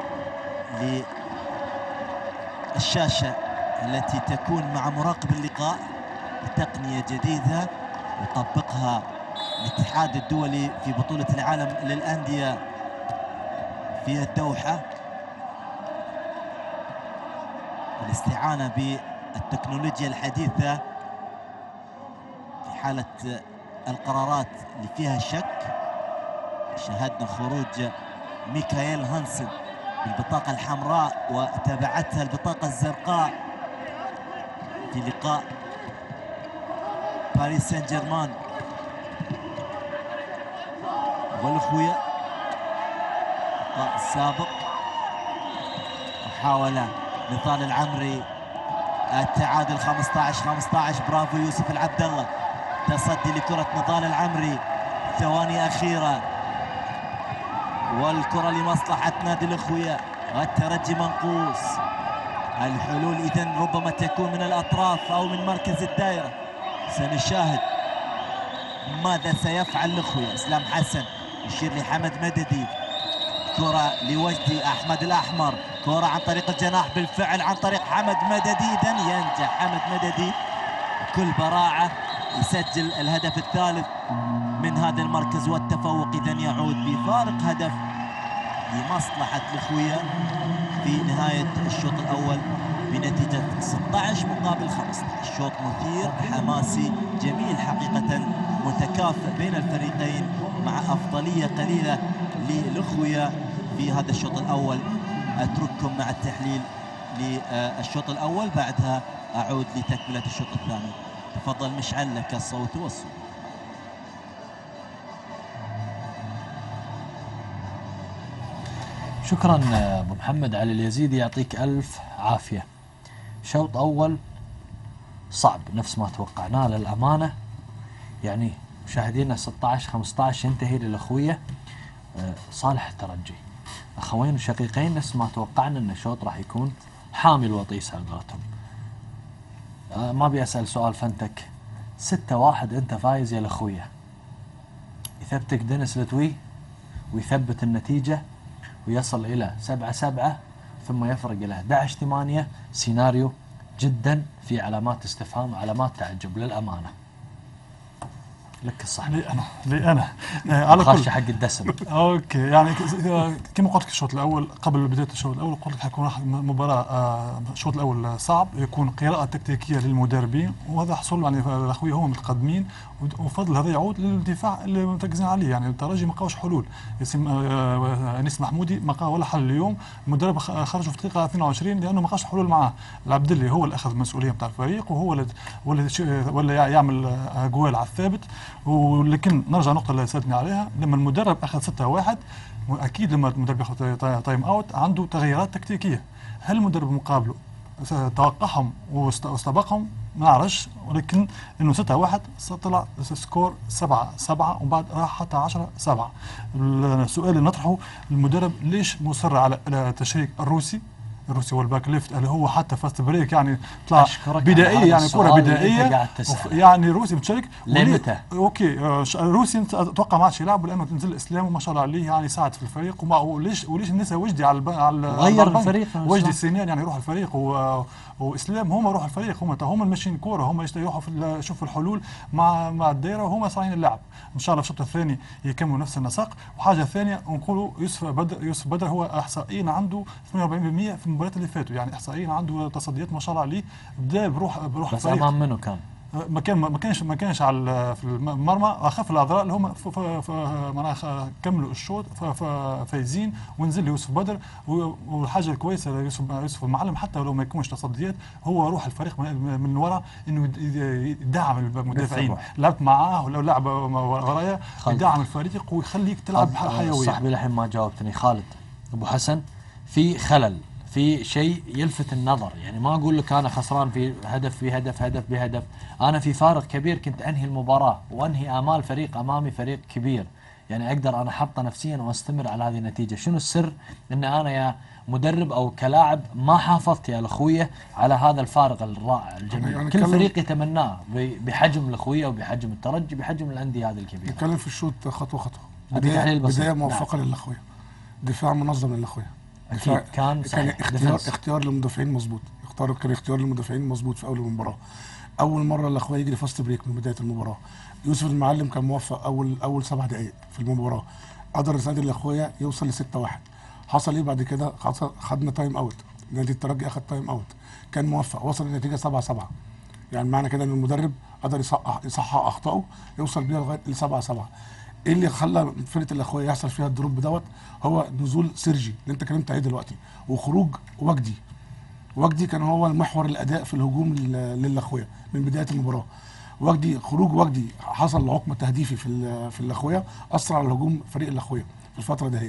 للشاشة التي تكون مع مراقب اللقاء بتقنية جديدة يطبقها الاتحاد الدولي في بطولة العالم للأندية في الدوحة، الاستعانة بالتكنولوجيا الحديثة في حالة القرارات اللي فيها شك. شاهدنا خروج ميكايل هانسن بالبطاقة الحمراء وتابعتها البطاقة الزرقاء في لقاء باريس سان جيرمان والأخوية. اللقاء السابق محاولة نضال العمري التعادل خمسة عشر خمسة عشر. برافو يوسف العبد الله، تصدي لكرة نضال العمري، ثواني أخيرة والكرة لمصلحة نادي الأخوية. الترجي منقوص، الحلول إذن ربما تكون من الأطراف أو من مركز الدائرة. سنشاهد ماذا سيفعل الأخوية. إسلام حسن يشير لحمد مددي، كرة لوجدي أحمد الأحمر، كرة عن طريق الجناح، بالفعل عن طريق حمد مددي. إذن ينجح حمد مددي بكل براعة يسجل الهدف الثالث من هذا المركز، والتفوق إذن يعود بفارق هدف لمصلحة الأخوية في نهاية الشوط الأول بنتيجة ستة عشر مقابل خمسة عشر. شوط مثير حماسي جميل حقيقة، متكافئ بين الفريقين مع أفضلية قليلة للأخوية في هذا الشوط الأول. أترككم مع التحليل للشوط الأول، بعدها أعود لتكملة الشوط الثاني. تفضل مشعل، لك الصوت والصورة. شكرا ابو محمد. علي اليزيدي يعطيك الف عافيه. شوط اول صعب نفس ما توقعناه للامانه، يعني مشاهدينا ستة عشر خمسة عشر ينتهي للاخويه صالح الترجي. اخوين وشقيقين نفس ما توقعنا ان الشوط راح يكون حامي الوطيس على قولتهم. ما ابي اسال سؤال فنتك، ستة واحد انت فايز يا الاخويه، يثبتك دينيس لتوي ويثبت النتيجه ويصل إلى سبعة سبعة ثم يفرق إلى أحد عشر ثمانية. سيناريو جدا في علامات استفهام وعلامات تعجب للأمانة. لك الصح. لي أنا لي أنا آه على كل حق الدسم. أوكي، يعني كما قلت لك الشوط الأول قبل بداية الشوط الأول قلت لك حيكون مباراة آه الشوط الأول صعب، يكون قراءة تكتيكية للمدربين، وهذا حصل يعني الأخوية هم متقدمين، وفضل هذا يعود للدفاع اللي مركزين عليه. يعني الترجي ما لقاوش حلول، ياسين آه انيس محمودي ما لقى ولا حل اليوم، المدرب خرجوا في الدقيقة اثنين وعشرين لأنه ما لقاش حلول معاه. العبد اللي هو اللي أخذ المسؤولية نتاع الفريق، وهو اللي ولا ولا يعمل جوال على الثابت. ولكن نرجع نقطة اللي سألتني عليها، لما المدرب أخذ ستة واحد أكيد لما المدرب ياخذ تايم أوت عنده تغييرات تكتيكية. هل المدرب مقابله توقعهم واستبقهم؟ ما نعرفش، ولكن انه ستة واحد طلع سكور سبعة سبعة وبعد راح حتى عشرة سبعة. السؤال اللي نطرحه، المدرب ليش مصر على تشريك الروسي الروسي والباك ليفت اللي هو حتى فاست بريك يعني طلع بدائيه، يعني كره بدائيه، يعني روسي بتشارك لمتى؟ اوكي روسي اتوقع ما عادش يلعب لانه تنزل الاسلام وما شاء الله عليه يعني يساعد في الفريق. وما وليش وليش النساء وجدي على على غير الفريق، وجدي السنان يعني يروح الفريق، و واسلام هم يروحوا الفريق، هم هم الماشيين كوره، هم يروحوا في يشوفوا الحلول مع مع الدائره، وهم صايرين اللعب. ان شاء الله في الشوط الثاني يكملوا نفس النسق. وحاجه ثانيه نقولوا يوسف بدر يوسف بدر هو احصائيا عنده ثمانية وأربعين بالمئة في المباريات اللي فاتوا، يعني احصائيا عنده تصديات ما شاء الله عليه، بدا بروح بروح بس الفريق. امام منو كان؟ ما كان ما كانش ما كانش على في المرمى. اخف الاضرار اللي هم معناها كملوا الشوط فايزين، ونزل يوسف بدر. والحاجه الكويسه يوسف يوسف المعلم حتى لو ما يكونش تصديات، هو روح الفريق من وراء انه يدعم المدافعين. لعبت معاه ولو لعب ورايا يدعم الفريق ويخليك تلعب حيويه. صاحبي لحين ما جاوبتني خالد ابو حسن، في خلل، في شيء يلفت النظر. يعني ما اقول لك انا خسران في هدف في هدف هدف بهدف، انا في فارق كبير كنت انهي المباراه وانهي امال فريق امامي، فريق كبير يعني اقدر انا احطه نفسيا واستمر على هذه النتيجه. شنو السر ان انا يا مدرب او كلاعب ما حافظت يا الاخويه على هذا الفارق الرائع الجميل؟ يعني كل فريق يتمناه بحجم الاخويه وبحجم الترجي بحجم الانديه هذه الكبيره. نتكلم في الشوط خطوه خطوه. بدايه, بداية موفقه نعم. للاخويه، دفاع منظم للاخويه، اكيد كان كان اختيار اختيار للمدافعين مظبوط، اختار كان اختيار للمدافعين مظبوط في اول المباراه. اول مره الاخويه يجري فاست بريك من بدايه المباراه. يوسف المعلم كان موفق اول اول سبع دقائق في المباراه، قدر نادي الاخويه يوصل ل ستة واحد. حصل ايه بعد كده؟ خدنا تايم اوت، نادي الترجي اخذ تايم اوت، كان موفق، وصل النتيجه سبعة سبعة. يعني معنى كده ان المدرب قدر يصحح يصحح اخطائه يوصل بيها لغايه ل سبعة سبعة. ايه اللي خلى فرقه الاخويه يحصل فيها الدروب دوت؟ هو نزول سيرجي اللي انت كلمت عليه دلوقتي، وخروج وجدي. وجدي كان هو المحور الاداء في الهجوم للاخويه من بدايه المباراه. وجدي خروج وجدي حصل عقم تهديفي في في الاخويه، اثر على الهجوم فريق الاخويه في الفتره دهيت.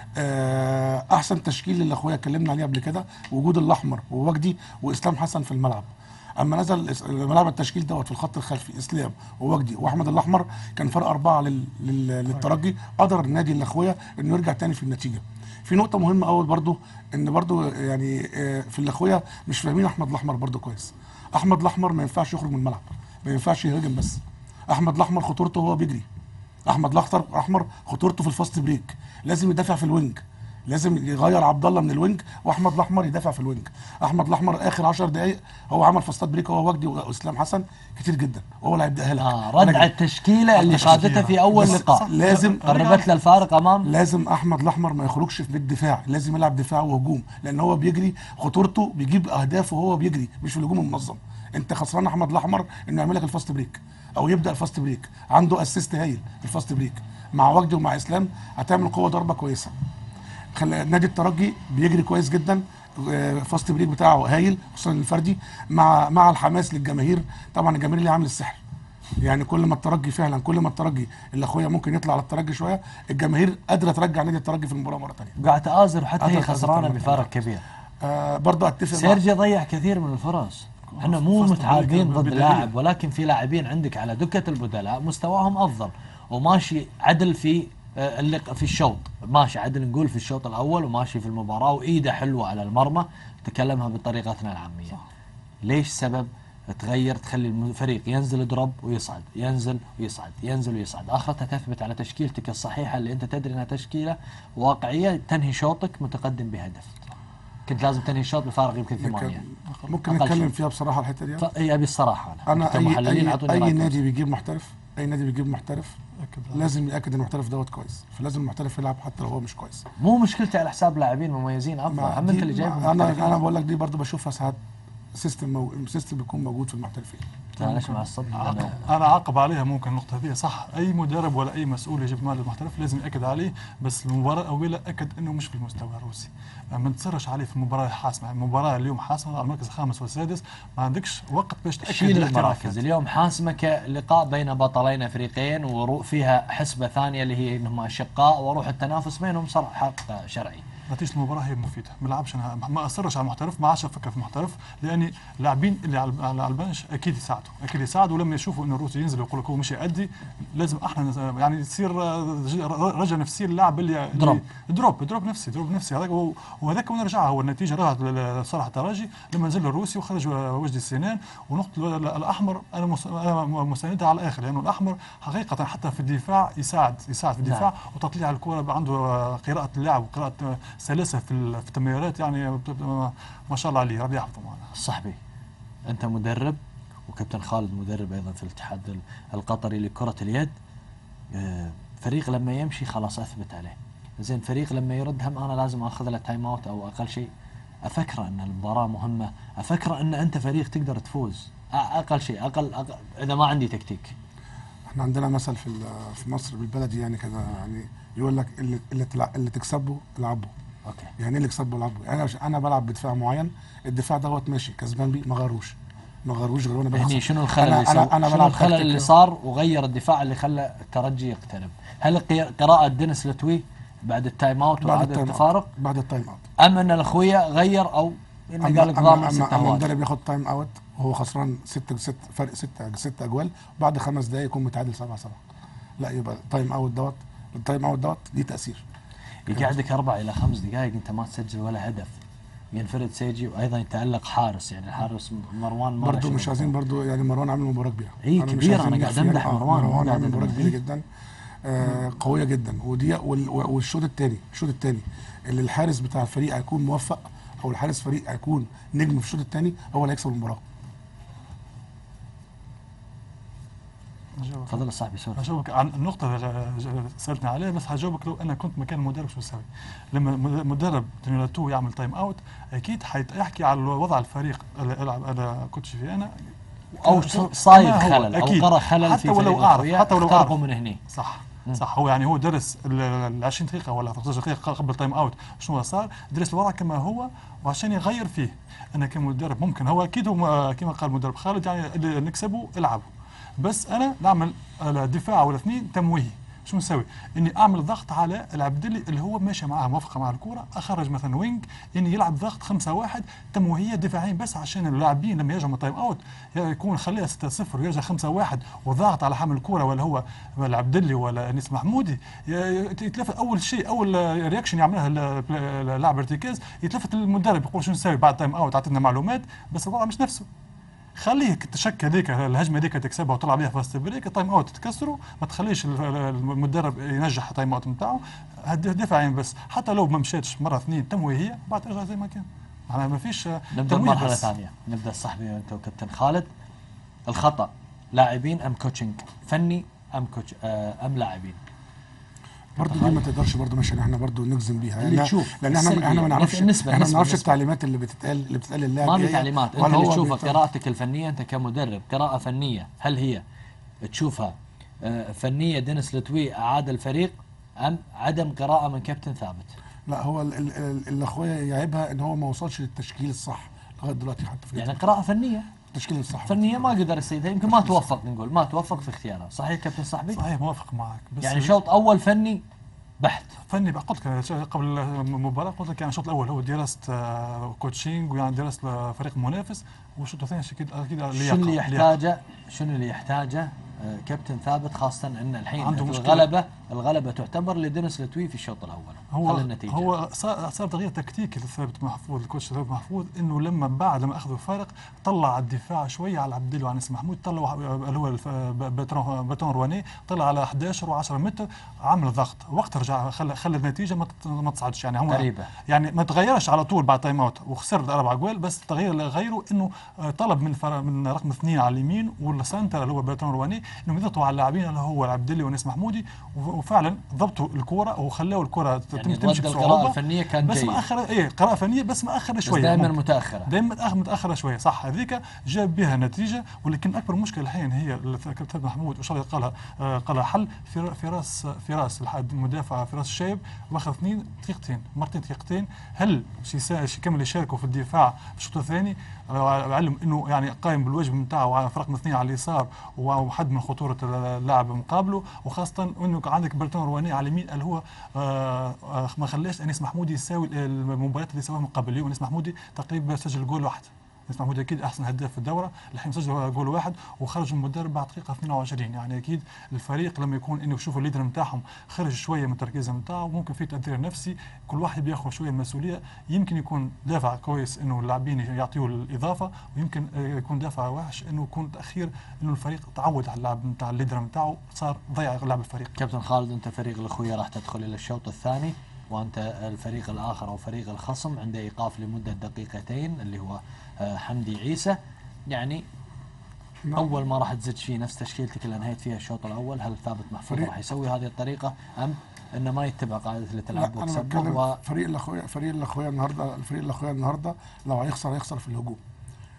احسن تشكيل للاخويه اتكلمنا عليه قبل كده، وجود الاحمر ووجدي واسلام حسن في الملعب. اما نزل ملعب التشكيل دوت في الخط الخلفي اسلام ووجدي واحمد الاحمر، كان فرق اربعه لل... لل... للترجي، قدر النادي الاخويه انه يرجع تاني في النتيجه. في نقطه مهمه اول برضو، ان برضو يعني في الاخويه مش فاهمين احمد الاحمر برضو كويس. احمد الاحمر ما ينفعش يخرج من الملعب، ما ينفعش يهاجم بس. احمد الاحمر خطورته وهو بيجري. احمد الاحمر خطورته في الفاست بريك، لازم يدافع في الوينج، لازم يغير عبد الله من الوينج واحمد الاحمر يدافع في الوينج. احمد الاحمر اخر عشر دقائق هو عمل فاستات بريك هو وجدي واسلام حسن كتير جدا، وهو اللي هيبداها لك. اه رد على التشكيله اللي خاضتها في اول لقاء، لازم قربت له الفارق امام. لازم احمد الاحمر ما يخرجش بالدفاع، لازم يلعب دفاع وهجوم، لان هو بيجري خطورته بيجيب اهدافه وهو بيجري مش في الهجوم المنظم. انت خسران احمد الاحمر انه يعمل لك الفاست بريك او يبدا الفاست بريك، عنده اسيست هايل في الفاست بريك مع وجدي ومع اسلام، هتعمل قوه ضربه كويسه. نادي الترجي بيجري كويس جدا، فاست بريك بتاعه هايل خصوصا الفردي مع مع الحماس للجماهير. طبعا الجماهير اللي عامل السحر، يعني كل ما الترجي فعلا كل ما الترجي الاخويه ممكن يطلع على الترجي شويه، الجماهير قادره ترجع نادي الترجي في المباراه مره ثانيه. قاعد تآزر حتى هي خسرانه بفارق كبير. آه برضه اتفق. سيرجي ضيع كثير من الفرص. احنا مو متعاقبين ضد لاعب، ولكن في لاعبين عندك على دكه البدلاء مستواهم افضل وماشي عدل في اللقاء في الشوط، ماشي عدل نقول في الشوط الاول وماشي في المباراه وايده حلوه على المرمى، تكلمها بطريقتنا العاميه. صح. ليش سبب تغير تخلي الفريق ينزل دروب ويصعد، ينزل ويصعد، ينزل ويصعد، اخرتها تثبت على تشكيلتك الصحيحه اللي انت تدري انها تشكيله واقعيه تنهي شوطك متقدم بهدف. كنت لازم تنهي الشوط بفارق يمكن ثمانيه. ممكن نتكلم فيها بصراحه الحته دي. اي ابي الصراحه انا, أنا اي, أي, أي نادي بيجيب محترف، اي نادي بيجيب محترف لازم ياكد ان المحترف دوت كويس، فلازم المحترف يلعب حتى لو هو مش كويس. مو مشكلتي على حساب لاعبين مميزين افضل، هم انت اللي جايبهم. انا انا بقول لك دي برضه بشوفها ساعات سيستم مو... سيستم بيكون موجود في المحترفين. معلش مع الصدق انا انا اعقب عليها ممكن النقطه دي صح. اي مدرب ولا اي مسؤول يجيب مال المحترف لازم ياكد عليه، بس المباراه الاولى اكد انه مش في المستوى الروسي، ما تصرش عليه في المباراه الحاسمه. المباراه اليوم حاسمه على المركز الخامس والسادس، ما عندكش وقت باش تاكد شيل المراكز. اليوم حاسمه كلقاء بين بطلين افريقيين وفيها حسبه ثانيه اللي هي انهم اشقاء وروح التنافس بينهم صار حق شرعي. نتيجه المباراه هي المفيده، ما لعبش انا ما اصرش على المحترف، ما عادش افكر في المحترف، لاني اللاعبين اللي على البنش اكيد يساعدوا، اكيد يساعدوا. ولما يشوفوا انه الروسي ينزل ويقول لك هو مش يأدي، لازم احنا يعني يصير رجع نفسي اللاعب اللي دروب دروب دروب نفسي دروب نفسي هذاك. وهذاك وين رجع هو النتيجه رجعت لصالح الترجي لما نزل الروسي وخرج وجدي السنان. ونقطه الاحمر انا مساندها على الاخر، لانه الاحمر حقيقه حتى في الدفاع يساعد يساعد في الدفاع. نعم. وتطليع الكره عنده قراءه اللعب وقراءه سلاسه في في التمريرات، يعني ما شاء الله عليه، ربي يحفظه معنا. صاحبي انت مدرب وكابتن خالد مدرب ايضا في الاتحاد القطري لكره اليد. فريق لما يمشي خلاص اثبت عليه، زين فريق لما يرد هم انا لازم اخذ له تايم اوت او اقل شيء افكره ان المباراه مهمه، افكره ان انت فريق تقدر تفوز. اقل شيء اقل, أقل اذا ما عندي تكتيك. احنا عندنا مثل في ال- في مصر بالبلدي يعني كده، يعني يقول لك اللي اللي, تلع- اللي تكسبه العبه. اوكي. يعني ايه اللي يكسبه العبه؟ يعني انا انا بلعب بدفاع معين، الدفاع دوت ماشي كسبان بيه، ما غيروش ما غيروش غير وانا بخسر. هني شنو الخلل انا اللي انا صار؟ انا شنو بلعب الخلل تكتيك. اللي صار وغير الدفاع اللي خلى الترجي يقترب؟ هل قي- قراءة دينيس لتوي بعد التايم اوت بعد وعدد التايم التفارق، اوت بعد التايم اوت ام ان الاخويا غير او انه اما قال لك اما ضامن اما, ست أما اهوال؟ المدرب ياخد تايم اوت وهو خسران ست ست فرق ست ست اجوال، بعد خمس دقايق يكون متعادل سبعة سبعة. لا يبقى التايم اوت دوت التايم اوت دوت ليه تاثير. يقعدك اربع الى خمس دقائق انت ما تسجل ولا هدف، ينفرد سيجي وايضا يتالق حارس، يعني الحارس مروان ما برضه مش عايزين برضه يعني مروان عامل مباراه كبيره. اي أنا مش كبيره، عايزين انا قاعد نخفي امدح يعني. آه، مروان، مو مروان قاعد عامل مباراه أذم. كبيره جدا، آه قويه جدا. ودي وال- والشوط الثاني الشوط الثاني اللي الحارس بتاع الفريق هيكون موفق، او الحارس فريق هيكون نجم في الشوط الثاني، هو اللي هيكسب المباراه. هجاوبك. تفضل صاحبي سوري. هجاوبك عن النقطة اللي سألتني عليها، بس هجاوبك لو أنا كنت مكان المدرب شو بسوي؟ لما مدرب تنيلاتو يعمل تايم أوت أكيد حيحكي على وضع الفريق اللي ألعب أنا كنت فيه أنا، او كما صايد هو. خلل او أكيد. قرأ خلل حتى في ولو فريق أعرف الأخويا، حتى ولو اخترقوا أعرف من هني. صح صح. هو يعني هو درس ال عشرين دقيقة ولا ثلاثة عشر دقيقة قبل تايم اوت شنو صار، درس الوضع كما هو وعشان يغير فيه. انا كمدرب ممكن هو اكيد هو كما قال المدرب خالد يعني اللي نكسبه العبوا، بس انا نعمل دفاع ولا اثنين تمويهي. شو نسوي؟ اني اعمل ضغط على العبدلي اللي هو ماشي معاه موافقه مع الكوره، اخرج مثلا وينج اني يلعب ضغط خمسة واحد تمويهيه دفاعيا بس عشان اللاعبين لما يرجعوا من تايم اوت يكون خليها ستة صفر ويرجع خمسة واحد وضغط على حامل الكوره ولا هو العبدلي ولا انيس محمودي، يتلفت اول شيء اول رياكشن يعملها اللاعب ارتكاز، يتلفت المدرب يقول شو نسوي بعد تايم اوت، اعطينا معلومات بس الوضع مش نفسه. خليه تشك هذيك الهجمه هذيك تكسبها وتطلع بها فاست بريك، التايم اوت تكسره، ما تخليش المدرب ينجح التايم اوت نتاعو دفاعيا بس، حتى لو ما مشاتش مره اثنين تمويهيه بعد ترجع زي ما كان. معناها ما فيش نبدا مرحله ثانيه، نبدا صاحبي انت وكابتن خالد. الخطا لاعبين ام كوتشنج فني ام كوتش ام لاعبين؟ برضه دي ما تقدرش برضه مش احنا برضه نجزم بيها اللي يعني، تشوف لان احنا احنا ما نعرفش النسبة احنا ما النسبة نعرفش النسبة. التعليمات اللي بتتقال اللي بتتقال للاعب. ما في إيه تعليمات، انت ولا اللي هو تشوفها بيتقال. قراءتك الفنيه انت كمدرب، قراءه فنيه، هل هي تشوفها آه، فنيه دينيس لتوي اعاد الفريق ام عدم قراءه من كابتن ثابت؟ لا هو ال- ال- ال- اللي اخويا يعيبها ان هو ما وصلش للتشكيل الصح لغايه دلوقتي حتى في يعني قراءه فنيه التشكيل الصح فنيه ما قدر يسيدها، يمكن ما توفق، نقول ما توفق في اختياره، صحيح كابتن صاحبي؟ صحيح موافق معك، بس يعني شوط اول فني بحت. فني بقى قلت لك قبل المباراه، قلت لك يعني الشوط الاول هو درست آه، كوتشينج ويعني درست فريق منافس، والشوط الثاني اكيد اكيد شنو لياقة- اللي لياقة. يحتاجه شنو اللي يحتاجه آه، كابتن ثابت، خاصه ان الحين عنده مشكلة. الغلبه الغلبه تعتبر لدينيس لتوي في الشوط الاول. هو خلي النتيجه هو صار صار تغيير تكتيكي لثابت محفوظ، الكوتش ثابت محفوظ، انه لما بعد لما اخذوا الفارق طلع الدفاع شويه على عبد الله وعن اسم محمود، طلع اللي هو الف- باترون باترون رواني، طلع على احد عشر و10 متر، عمل ضغط، وقت رجع خلى خلى النتيجه ما تت- ما تصعدش يعني. هو قريبة. يعني ما تغيرش على طول بعد تايم اوت وخسر اربع جوال، بس التغيير اللي غيره انه آه، طلب من فر- من رقم اثنين على اليمين والسنتر اللي هو باترون رواني انهم يضغطوا على اللاعبين اللي هو عبد الله وناس محمودي، وفعلا ضبطوا الكره وخلوا الكره يعني تمشي ردة بصعوبه. القراءه الفنيه كان بس جيد، مأخرة ايه قراءة فنية بس مأخرة شوية، دائما ممكن. متاخره. دائما متأخرة متأخرة شوية صح، هذيك جاب بها نتيجة، ولكن أكبر مشكلة الحين هي اللي كابتن محمود وإن شاء الله قالها آه قالها حل في في راس في راس الحد المدافع في راس الشايب، واخذ اثنين دقيقتين مرتين دقيقتين، هل شي سا- شي كمل يشاركوا في الدفاع في الشوط الثاني، آه، علم انه يعني قائم بالواجب نتاعو في رقم اثنين على اليسار وحد من خطورة اللاعب مقابله، وخاصة انه عندك برتون رواني على اليمين اللي هو آه آه ما خلاش انيس محمودي يساوي المباريات اللي سواها من قبل. اليوم انيس محمودي تقريبا سجل جول واحد، انيس محمودي اكيد احسن هداف في الدوره، الحين سجل جول واحد وخرج المدرب بعد دقيقه اثنين وعشرين، يعني اكيد الفريق لما يكون انه يشوفوا الليدر نتاعهم خرج شويه من التركيز نتاعه ممكن في تاثير نفسي، كل واحد بياخذ شويه المسؤوليه، يمكن يكون دافع كويس انه اللاعبين يعطيوا الاضافه، ويمكن يكون دافع وحش انه يكون تاخير انه الفريق تعود على اللعب نتاع الليدر نتاعه، صار ضيع لعب الفريق. كابتن خالد، انت فريق الاخويه راح تدخل الى الشوط الثاني، وانت الفريق الاخر او فريق الخصم عنده ايقاف لمده دقيقتين اللي هو آه، حمدي عيسى، يعني نعم. اول ما راح تزج فيه نفس تشكيلتك اللي انهيت فيها الشوط الاول، هل ثابت محفوظ فريق- راح يسوي هذه الطريقه ام انه ما يتبع قاعده اللي تلعب لا انا وتسبق بتكلم و... فريق الاخويا فريق الاخويا النهارده الفريق الاخويا النهارده لو هيخسر هيخسر في الهجوم،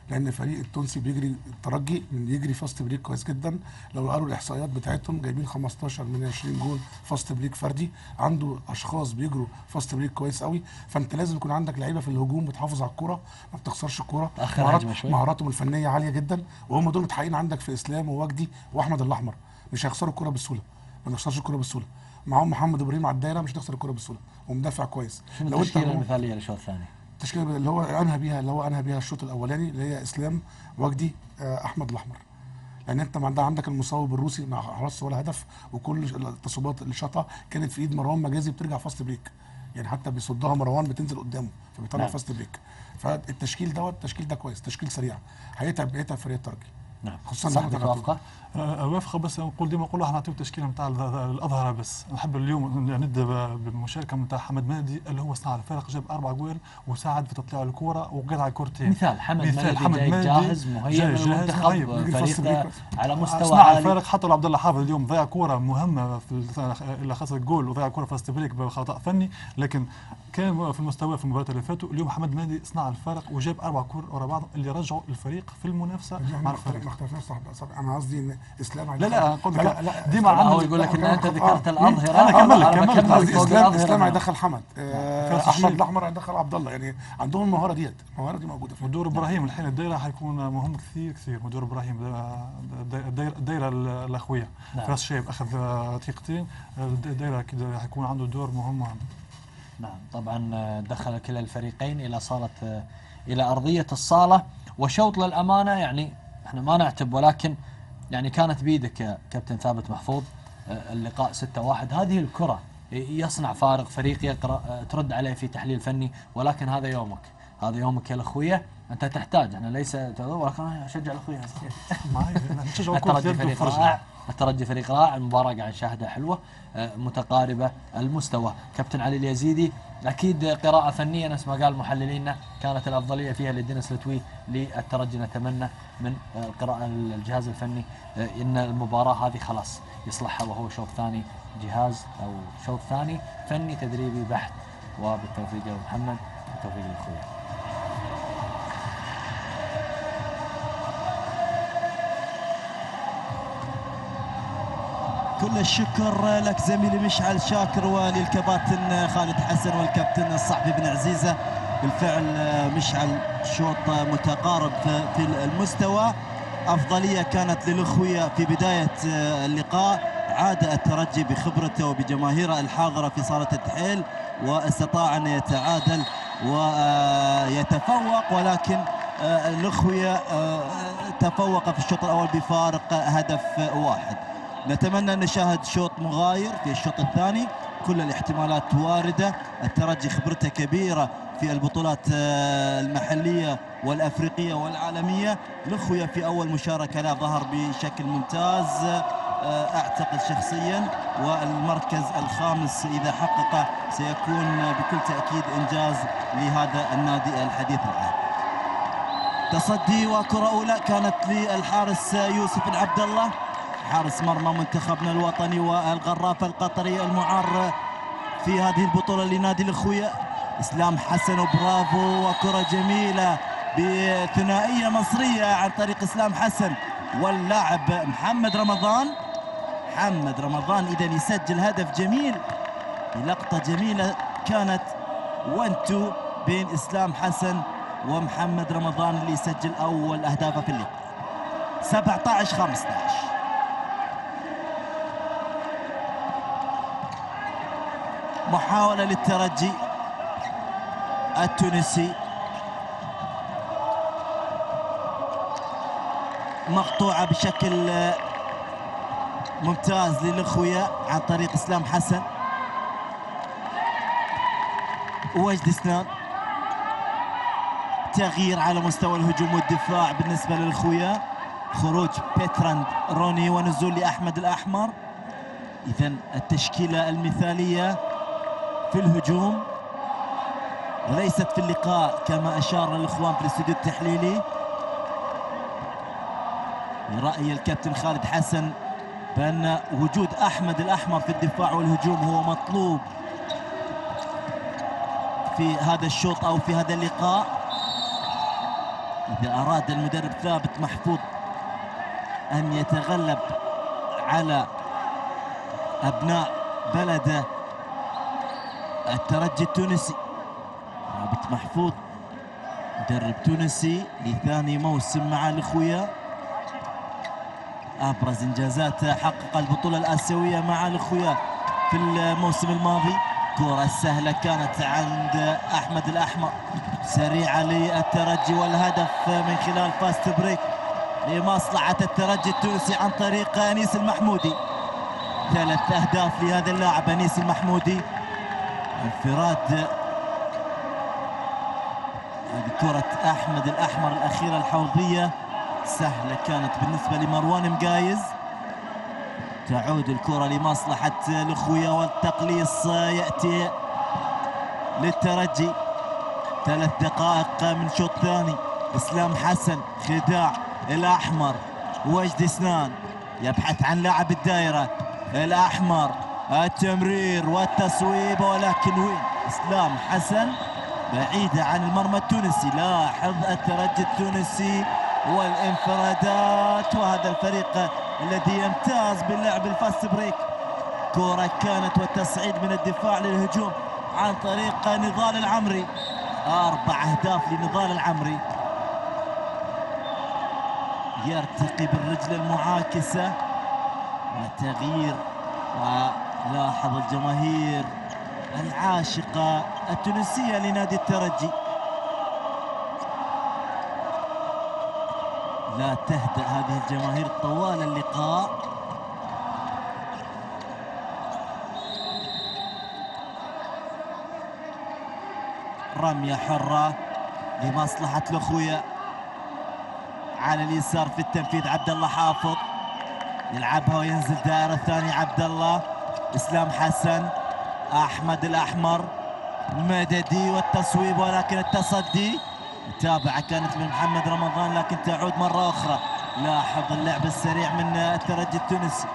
لان الفريق التونسي بيجري الترجي بيجري فاست بريك كويس جدا. لو قالوا الاحصائيات بتاعتهم جايبين خمستاشر من عشرين جول فاست بريك فردي، عنده اشخاص بيجروا فاست بريك كويس قوي. فانت لازم يكون عندك لعيبه في الهجوم بتحافظ على الكره، ما بتخسرش الكره، مهارات مهاراتهم الفنيه عاليه جدا، وهم دول متحققين عندك في اسلام ووجدي واحمد الاحمر. مش هيخسروا الكره بسهوله، ما بيخسرش الكره بسهوله. معاهم محمد ابراهيم على الدايره، مش هتخسر الكره بسهوله، ومدافع كويس. لو التشكيله المثاليه للشوط الثاني، التشكيله اللي هو انهى بيها اللي هو انهى بيها الشوط الاولاني اللي هي اسلام وجدي آه احمد الاحمر. لان انت ما عندك المصوب الروسي ما حرصش ولا هدف، وكل التصويبات اللي شاطها كانت في ايد مروان مجازي بترجع فاست بريك، يعني حتى بيصدها مروان بتنزل قدامه فبيطلع نعم. فاست بريك. فالتشكيل دوت التشكيل ده كويس، تشكيل سريع هيتعب هيتعب فريق الترجي. نعم خصوصا توافقه اوافقه. بس نقول ديما نقول احنا نعطيو التشكيله نتاع الاظهره بس. نحب اليوم نبدا بالمشاركه نتاع حمد مهدي اللي هو صنع الفارق، جاب اربع جوال وساعد في تطليع الكره وقطع الكورتين. مثال حمد مهدي جاي جاهز مهيئ من المنتخب، فريق على مستوى صنع عالي. الفارق حتى عبد الله حافظ اليوم ضيع كره مهمه في اللي خسر الجول وضيع كره فاست بريك بخطا فني، لكن كان في المستوى في المباراه اللي فاتوا. اليوم حمد مهدي صنع الفارق وجاب اربع كور ورا بعض اللي رجعوا الفريق في المنافسه مع الفريق. انا قصدي ان اسلام لا لا قلت لا لا ديما هو يقول لك ان انت ذكرت الاظهره. انا كمل لك كمل لك قصدي اسلام اسلام هيدخل حمد آه احمد الاحمر هيدخل عبد الله، يعني عندهم المهاره ديت، المهاره دي موجوده فيه. ودور ابراهيم الحين الدايره حيكون مهم كثير كثير. ودور ابراهيم الدايره الاخويه فراس شايب اخذ دقيقتين، الدايره كده حيكون عنده دور مهم مهم. نعم طبعا دخل كلا الفريقين الى صاله الى ارضيه الصاله، وشوط للامانه يعني احنا ما نعتب، ولكن يعني كانت بيدك يا كابتن ثابت محفوظ. اللقاء ستة واحد، هذه الكرة يصنع فارق، فريق يقرأ ترد عليه في تحليل فني، ولكن هذا يومك، هذا يومك يا الاخويه. انت تحتاج، انا ليس ولكن انا اشجع الاخويه. الترجي فريق رائع، الترجي فريق رائع، المباراه قاعد نشاهدها حلوه متقاربه المستوى. كابتن علي اليزيدي اكيد قراءه فنيه نفس ما قال محللينا كانت الافضليه فيها لدينيس لتوي للترجي. نتمنى من القراءه الجهاز الفني ان المباراه هذه خلاص يصلحها، وهو شوط ثاني جهاز او شوط ثاني فني تدريبي بحت. وبالتوفيق يا محمد، بالتوفيق للاخويه. كل الشكر لك زميلي مشعل شاكر وللكباتن خالد حسن والكابتن الصحفي بن عزيزة. بالفعل مشعل شوط متقارب في المستوى، أفضلية كانت للأخوية في بداية اللقاء. عاد الترجي بخبرته وبجماهيره الحاضرة في صالة التحيل واستطاع أن يتعادل ويتفوق، ولكن الأخوية تفوق في الشوط الأول بفارق هدف واحد. نتمنى أن نشاهد شوط مغاير في الشوط الثاني، كل الاحتمالات واردة. الترجي خبرته كبيرة في البطولات المحلية والأفريقية والعالمية. الأخوية في أول مشاركة لا ظهر بشكل ممتاز أعتقد شخصيا، والمركز الخامس إذا حقق سيكون بكل تأكيد إنجاز لهذا النادي الحديث العهد. تصدي وكرة أولى كانت للحارس يوسف بن عبد الله، حارس مرمى منتخبنا الوطني والغراف القطري المعار في هذه البطولة لنادي الأخوية. إسلام حسن برافو، وكرة جميلة بثنائية مصرية عن طريق إسلام حسن واللاعب محمد رمضان. محمد رمضان إذا يسجل هدف جميل بلقطة جميلة كانت وانتو بين إسلام حسن ومحمد رمضان اللي يسجل أول أهدافه في اللقاء. سبعة عشر خمسة عشر. محاولة للترجي التونسي مقطوعة بشكل ممتاز للأخوية عن طريق إسلام حسن ووجد سنان. تغيير على مستوى الهجوم والدفاع بالنسبة للأخوية، خروج بيتراند روني ونزول لأحمد الأحمر. إذن التشكيلة المثالية في الهجوم وليست في اللقاء كما أشار الإخوان في الاستوديو التحليلي. رأي الكابتن خالد حسن بأن وجود أحمد الأحمر في الدفاع والهجوم هو مطلوب في هذا الشوط أو في هذا اللقاء. إذا أراد المدرب ثابت محفوظ أن يتغلب على أبناء بلده الترجي التونسي. ثابت محفوظ مدرب تونسي لثاني موسم مع الأخويا، أبرز إنجازاته حقق البطولة الآسيوية مع الأخويا في الموسم الماضي. كرة سهلة كانت عند أحمد الأحمر، سريعة للترجي والهدف من خلال فاست بريك لمصلحة الترجي التونسي عن طريق أنيس المحمودي. ثلاث أهداف لهذا اللاعب أنيس المحمودي. انفراد هذه كرة أحمد الأحمر الأخيرة الحوضية سهلة كانت بالنسبة لمروان مقايز. تعود الكرة لمصلحة الأخويا والتقليص يأتي للترجي. ثلاث دقائق من شوط ثاني. إسلام حسن خداع الأحمر، وجدي سنان يبحث عن لاعب الدائرة الأحمر، التمرير والتصويب ولكن وين؟ إسلام حسن بعيدة عن المرمى التونسي. لاحظ الترجي التونسي والانفرادات، وهذا الفريق الذي يمتاز باللعب الفاست بريك. كرة كانت والتصعيد من الدفاع للهجوم عن طريق نضال العمري. أربع أهداف لنضال العمري. يرتقي بالرجل المعاكسة وتغيير، ولاحظ الجماهير العاشقة التونسية لنادي الترجي لا تهدأ هذه الجماهير طوال اللقاء. رمية حرة لمصلحة الأخويا على اليسار في التنفيذ. عبد الله حافظ يلعبها وينزل دائرة الثانية. عبد الله، إسلام حسن، أحمد الأحمر، مددي والتصويب ولكن التصدي. متابعة كانت من محمد رمضان لكن تعود مرة أخرى. لاحظ اللعب السريع من الترجي التونسي.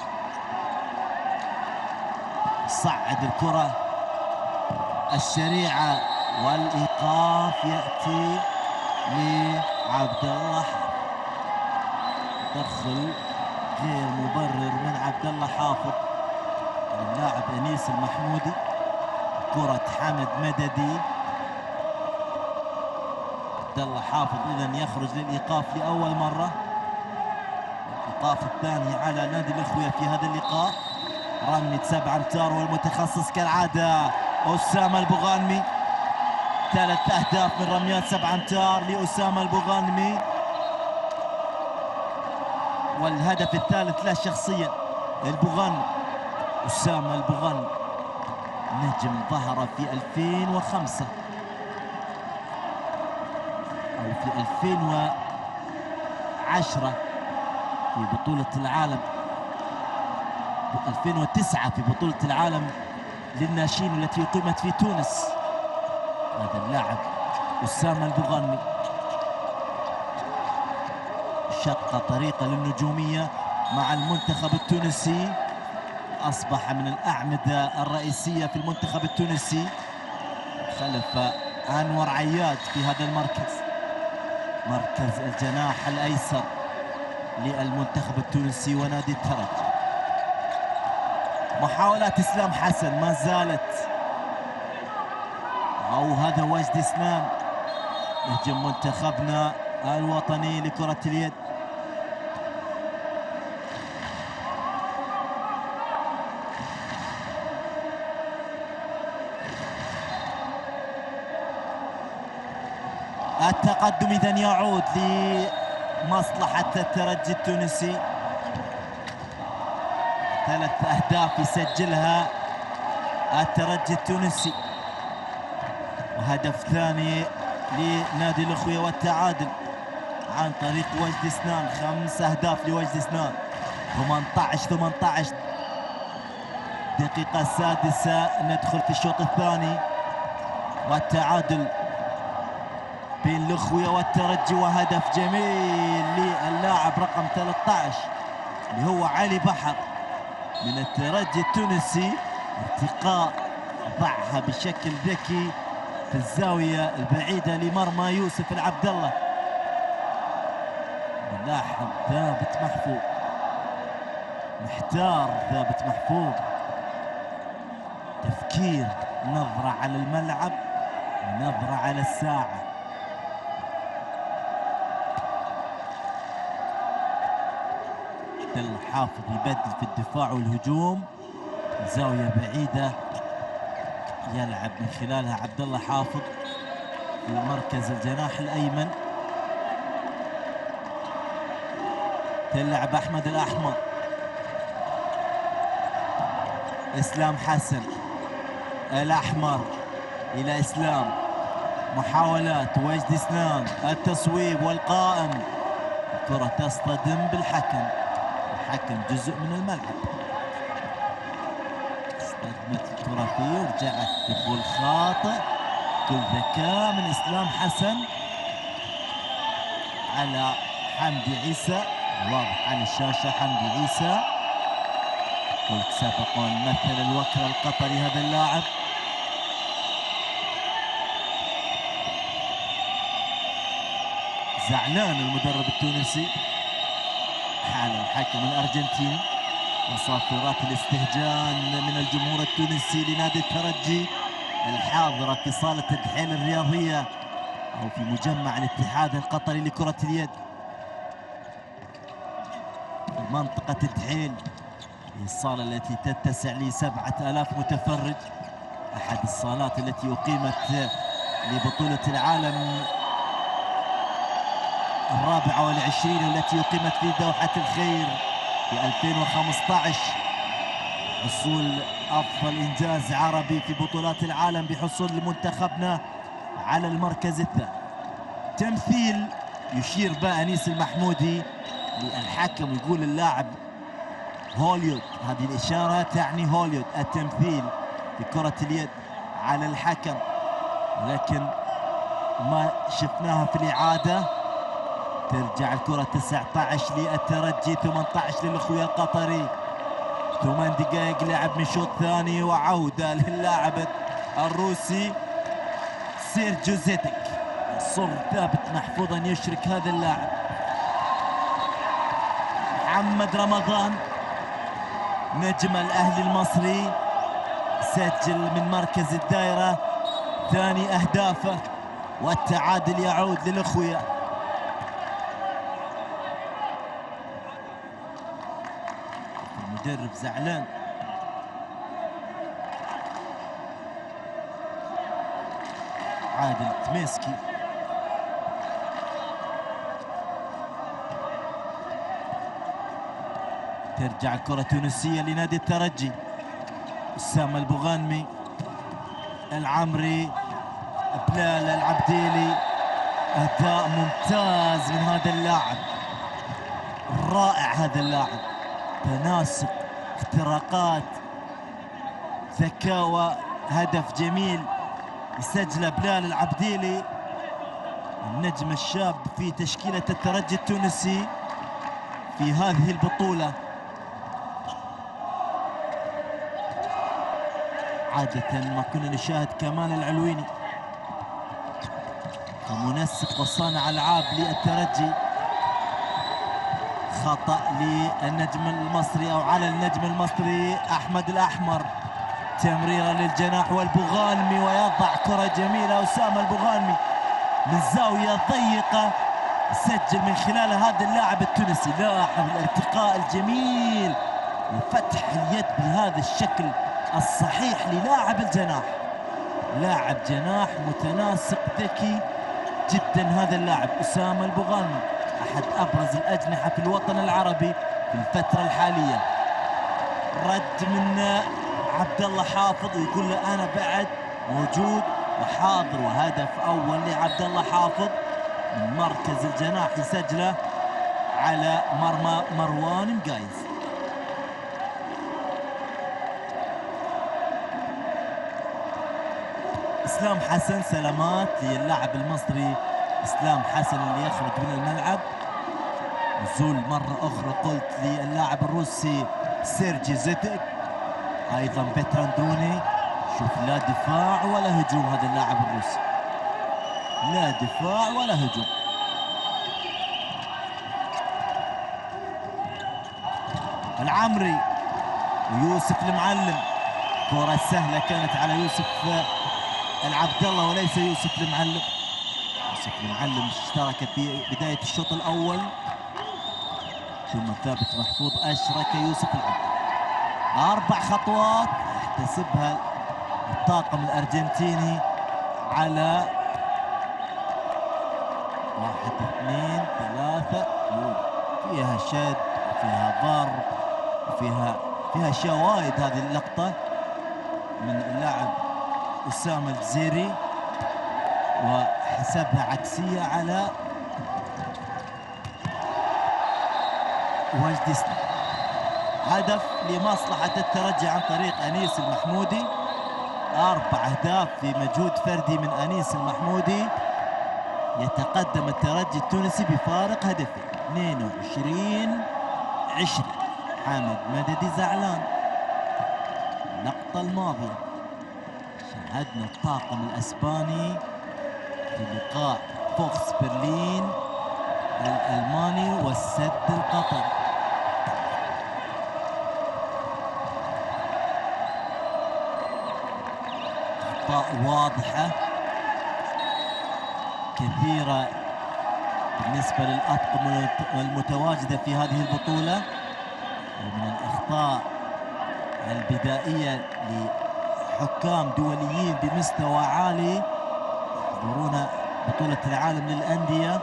صعد الكرة السريعة والإيقاف يأتي لعبد الله. تدخل غير مبرر من عبد الله حافظ اللاعب أنيس المحمودي. كرة حمد مددي. عبد الله حافظ إذن يخرج للإيقاف لأول مرة، الإيقاف الثاني على نادي الأخوية في هذا اللقاء. رمية سبع أمتار والمتخصص كالعادة أسامة البغانمي. ثلاث أهداف من رميات سبع أمتار لأسامة البغانمي، والهدف الثالث له شخصيا. البغانمي أسامة البغانمي نجم ظهر في ألفين وخمسة أو في ألفين وعشرة في بطولة العالم، ألفين وتسعة في بطولة العالم للناشئين التي أقيمت في تونس. هذا اللاعب أسامة البغانمي شق طريقة للنجومية مع المنتخب التونسي، أصبح من الأعمدة الرئيسية في المنتخب التونسي خلف أنور عياد في هذا المركز، مركز الجناح الأيسر للمنتخب التونسي ونادي الترجي. محاولات إسلام حسن ما زالت، أو هذا وجدي سنان يهجم منتخبنا الوطني لكرة اليد. التقدم إذن يعود لمصلحة الترجي التونسي. ثلاث أهداف يسجلها الترجي التونسي، وهدف ثاني لنادي الأخوية والتعادل عن طريق وجدي سنان. خمس أهداف لوجدي سنان. ثمانية عشر ثمانية عشر دقيقة السادسة ندخل في الشوط الثاني، والتعادل بين الأخوية والترجي، وهدف جميل للاعب رقم ثلاثة عشر اللي هو علي بحر من الترجي التونسي. ارتقاء ضعها بشكل ذكي في الزاوية البعيدة لمرمى يوسف العبد الله. لاحظ ثابت محفوظ، محتار ثابت محفوظ، تفكير، نظرة على الملعب ونظرة على الساعة. عبد الله حافظ يبدل في الدفاع والهجوم، زاوية بعيدة يلعب من خلالها عبد الله حافظ في مركز الجناح الأيمن. تلعب أحمد الأحمر، إسلام حسن، الأحمر إلى إسلام، محاولات وجد إسلام، التصويب والقائم، الكرة تصطدم بالحكم، الحكم جزء من الملعب، اصطدمت الكرة فيه ورجعت دخول خاطئ. كل ذكاء من إسلام حسن على حمدي عيسى، واضح على الشاشة حمدي عيسى. قلت سابقا مثل الوكر القطري هذا اللاعب. زعلان المدرب التونسي حال الحكم الأرجنتيني وصافرات الاستهجان من الجمهور التونسي لنادي الترجي الحاضرة في صالة الدحيل الرياضية أو في مجمع الاتحاد القطري لكرة اليد. منطقة الدحيل هي الصالة التي تتسع لسبعة آلاف متفرج، أحد الصالات التي أقيمت لبطولة العالم الرابعة والعشرين والتي أقيمت في دوحة الخير في ألفين وخمسة عشر، حصول أفضل إنجاز عربي في بطولات العالم بحصول منتخبنا على المركز الثاني. تمثيل يشير بقى أنيس المحمودي للحكم، يقول اللاعب هوليود، هذه الإشارة تعني هوليود، التمثيل في كرة اليد على الحكم، ولكن ما شفناها في الإعادة. ترجع الكرة تسعة عشر للترجي، ثمانية عشر للأخويا القطري، ثمان دقائق لعب من شوط ثاني وعودة للاعب الروسي سيرجيو زيتك. صر ثابت محفوظ أن يشرك هذا اللاعب. محمد رمضان نجم الأهلي المصري سجل من مركز الدائرة ثاني أهدافه، والتعادل يعود للأخويا. المدرب زعلان. عادل تميسكي ترجع الكرة تونسية لنادي الترجي. أسامة البغانمي، العمري، بلال العبديلي، أداء ممتاز من هذا اللاعب، رائع هذا اللاعب، تناسق، اختراقات، ذكاوة، هدف جميل يسجله بلال العبديلي النجم الشاب في تشكيلة الترجي التونسي في هذه البطولة. عادة ما كنا نشاهد كمال العلويني كمنسق وصانع ألعاب للترجي، خطأ للنجم المصري أو على النجم المصري أحمد الأحمر، تمريرة للجناح والبغانمي ويضع كرة جميلة. أسامة البغانمي من زاوية ضيقة سجل من خلال هذا اللاعب التونسي. لاحظ الارتقاء الجميل وفتح اليد بهذا الشكل الصحيح للاعب الجناح، لاعب جناح متناسق ذكي جدا هذا اللاعب أسامة البغانمي، أحد أبرز الأجنحة في الوطن العربي في الفترة الحالية. رد من عبد الله حافظ ويقول له أنا بعد موجود وحاضر، وهدف أول لعبد الله حافظ من مركز الجناح يسجله على مرمى مروان مقايز. إسلام حسن، سلامات للاعب المصري إسلام حسن اللي يخرج من الملعب. نزول مرة أخرى قلت للاعب الروسي سيرجي زيتك، أيضا بتراندوني. شوف لا دفاع ولا هجوم هذا اللاعب الروسي، لا دفاع ولا هجوم. العمري ويوسف المعلم. كرة سهلة كانت على يوسف العبد الله وليس يوسف المعلم. يوسف المعلم اشترك في بداية الشوط الأول، ثم ثابت محفوظ أشرك يوسف العبد. أربع خطوات يحتسبها الطاقم الأرجنتيني على واحد اثنين ثلاثة. فيها شد وفيها ضرب وفيها فيها أشياء وايد. هذه اللقطة من اللاعب أسامة الجزيري وحسبها عكسية على وجدي سنة. هدف لمصلحة الترجي عن طريق أنيس المحمودي. أربع أهداف في مجهود فردي من أنيس المحمودي. يتقدم الترجي التونسي بفارق هدفين اثنين وعشرين عشرين. حامد مددي زعلان. اللقطة الماضية شاهدنا الطاقم الأسباني في لقاء فوكس برلين الألماني والسد القطري. أخطاء واضحة كثيرة بالنسبة للأطقم المتواجدة في هذه البطولة، ومن الأخطاء البدائية لحكام دوليين بمستوى عالي يحضرون بطولة العالم للأندية.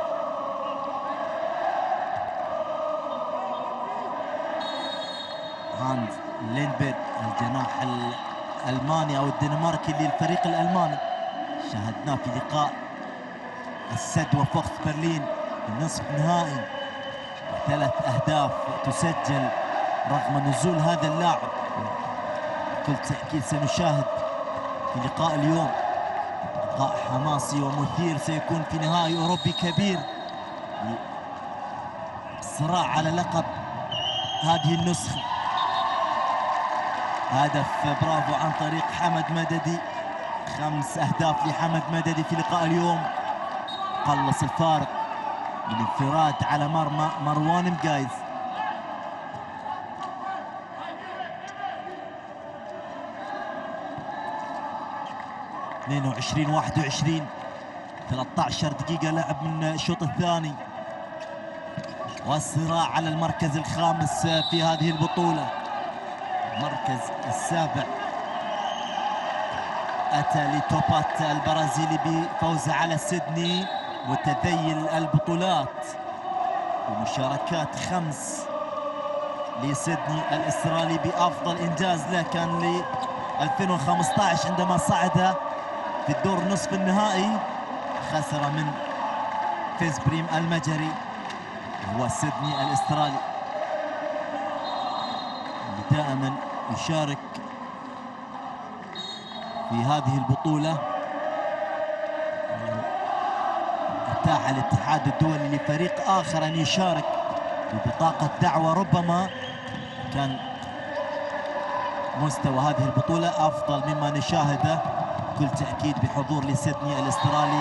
هانز ليندبرغ الجناح الألماني أو الدنماركي للفريق الألماني، شاهدناه في لقاء السد وفوكس برلين النصف نهائي. ثلاث أهداف تسجل رغم نزول هذا اللاعب. بكل تأكيد سنشاهد في لقاء اليوم لقاء حماسي ومثير سيكون في نهائي أوروبي كبير، صراع على لقب هذه النسخة. هدف برافو عن طريق حمد مددي. خمس أهداف لحمد مددي في لقاء اليوم. قلص الفارق من انفراد على مرمى مروان مقايز. اثنين وعشرين واحد وعشرين. ثلاثة عشر دقيقة لعب من الشوط الثاني، والصراع على المركز الخامس في هذه البطولة. المركز السابع أتى لتوبات البرازيلي بفوزه على سيدني متذيل البطولات، ومشاركات خمس لسيدني الإسترالي بأفضل إنجاز له كان ل ألفين وخمسة عشر عندما صعد في الدور نصف النهائي، خسر من فيز بريم المجري هو سيدني الإسترالي اللي دائما يشارك في هذه البطولة. اتاح الاتحاد الدولي لفريق آخر أن يشارك ببطاقة دعوة. ربما كان مستوى هذه البطولة أفضل مما نشاهده بكل تأكيد بحضور لسيدني الأسترالي،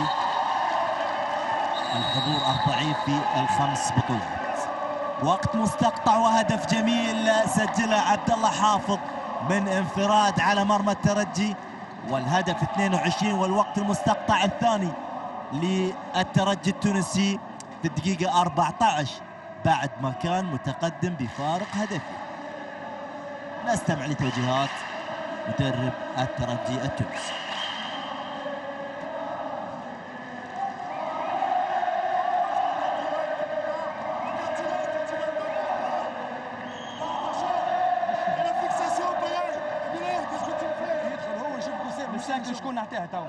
الحضور الضعيف في الخمس بطولات. وقت مستقطع وهدف جميل سجله عبد الله حافظ من انفراد على مرمى الترجي، والهدف اثنين وعشرين والوقت المستقطع الثاني للترجي التونسي في الدقيقة أربعة عشر بعد ما كان متقدم بفارق هدفي. نستمع لتوجيهات مدرب الترجي التونسي. شكون نعطيها تو؟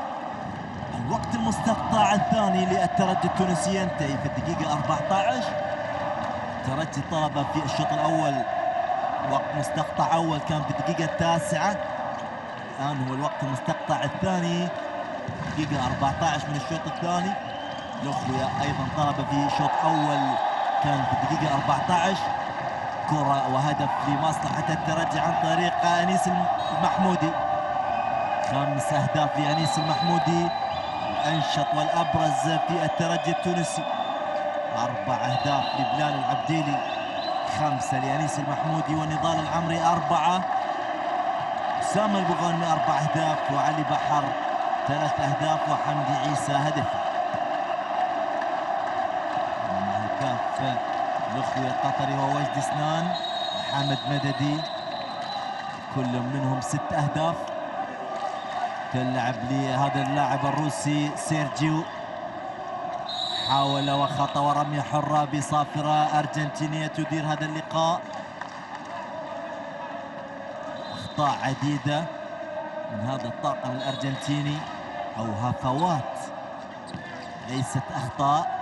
الوقت المستقطع الثاني للترجي التونسي ينتهي في الدقيقة أربعة عشر الترجي طلب في الشوط الأول وقت مستقطع أول كان في الدقيقة التاسعة، الآن هو الوقت المستقطع الثاني دقيقة أربعة عشر من الشوط الثاني. الأخوية أيضا طلب في شوط أول كان في الدقيقة أربعة عشر كرة وهدف لمصلحة الترجي عن طريق أنيس المحمودي. خمس أهداف لأنيس المحمودي الأنشط والأبرز في الترجي التونسي. أربع أهداف لبلال العبديلي، خمسة لأنيس المحمودي ونضال العمري أربعة، أسامة البغانمي أربع أهداف وعلي بحر ثلاث أهداف وحمدي عيسى هدف. هداف الأخوي القطري هو وجدي سنان، محمد مددي كل منهم ست أهداف. تلعب لهذا اللاعب الروسي سيرجيو، حاول وخطأ ورمية حرة بصافرة أرجنتينية تدير هذا اللقاء. أخطاء عديدة من هذا الطاقم الأرجنتيني أو هفوات ليست أخطاء.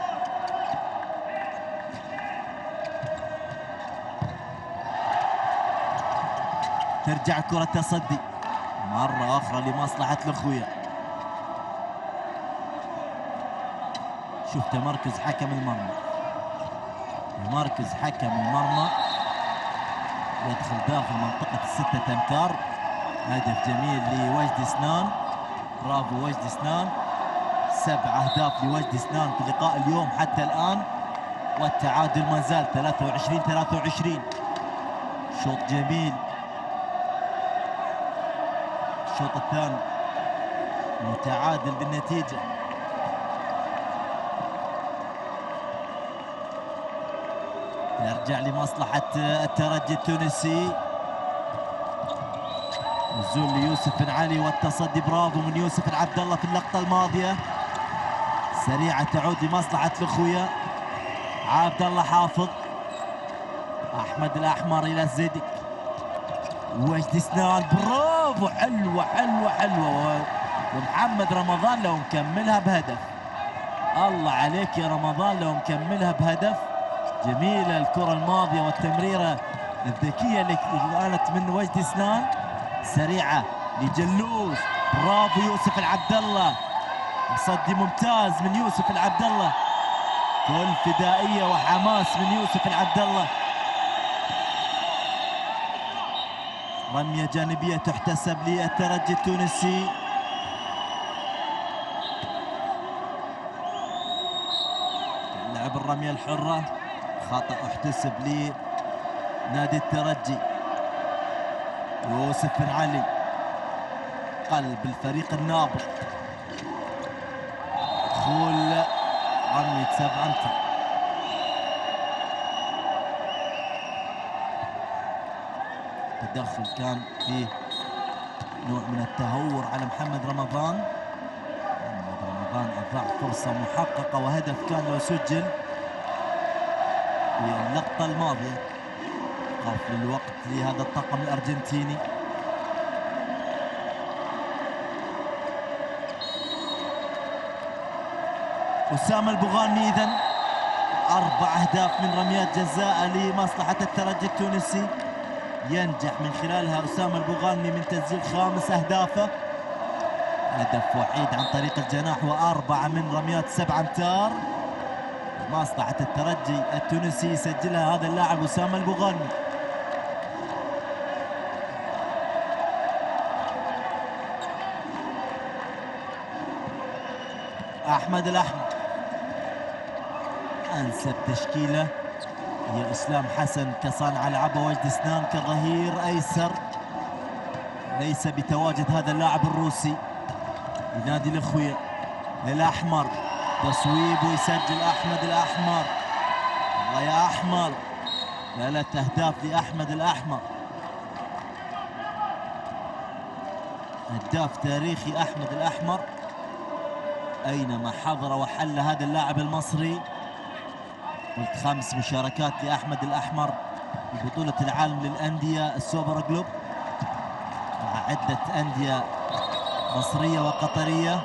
ترجع كرة تصدي مرة أخرى لمصلحة الأخوية. شوف تمركز حكم المرمى، مركز حكم المرمى يدخل داخل منطقة الستة أمتار. هدف جميل لوجدي سنان، برافو وجدي سنان. سبع أهداف لوجدي سنان في لقاء اليوم حتى الآن، والتعادل ما زال ثلاثة وعشرين ثلاثة وعشرين. شوط جميل الشوط الثاني متعادل بالنتيجة. يرجع لمصلحة الترجي التونسي، نزول ليوسف بن علي والتصدي برافو من يوسف العبد الله في اللقطة الماضية. سريعة تعود لمصلحة الأخوية. عبد الله حافظ، أحمد الأحمر إلى الزيدك، وجدي سنان برافو، حلوة حلوة حلوة، ومحمد رمضان لو مكملها بهدف. الله عليك يا رمضان لو مكملها بهدف. جميلة الكرة الماضية والتمريرة الذكية اللي كانت من وجدي سنان. سريعة لجلوس، برافو يوسف العبد الله، تصدي ممتاز من يوسف العبد الله، كل فدائية وحماس من يوسف العبد الله. رمية جانبية تحتسب للترجي التونسي. لعب الرمية الحرة، خطأ احتسب لنادي الترجي. يوسف بن علي قلب الفريق النابض، دخول رمية سبعة أمتار. تدخل كان فيه نوع من التهور على محمد رمضان. محمد رمضان أضاع فرصة محققة وهدف كان لو سجل في اللقطة الماضية. قفل الوقت لهذا الطاقم الأرجنتيني. أسامة البغانمي إذن أربع أهداف من رميات جزاء لمصلحة الترجي التونسي، ينجح من خلالها أسامة البغانمي من تسجيل خامس أهدافه. هدف وحيد عن طريق الجناح وأربعة من رميات سبعة أمتار. مصلحة الترجي التونسي يسجلها هذا اللاعب أسامة البغانمي. أحمد الأحمر، أنسب تشكيلة هي إسلام حسن كصانع ألعاب، وجدي سنان كظهير أيسر. ليس بتواجد هذا اللاعب الروسي لنادي الأخوية. الأحمر تصويب ويسجل أحمد الأحمر. الله يا أحمر، ثلاث أهداف لأحمد الأحمر، هداف تاريخي أحمد الأحمر أينما حضر وحل هذا اللاعب المصري. قلت خمس مشاركات لأحمد الأحمر في بطولة العالم للأندية السوبر جلوب مع عدة أندية مصرية وقطرية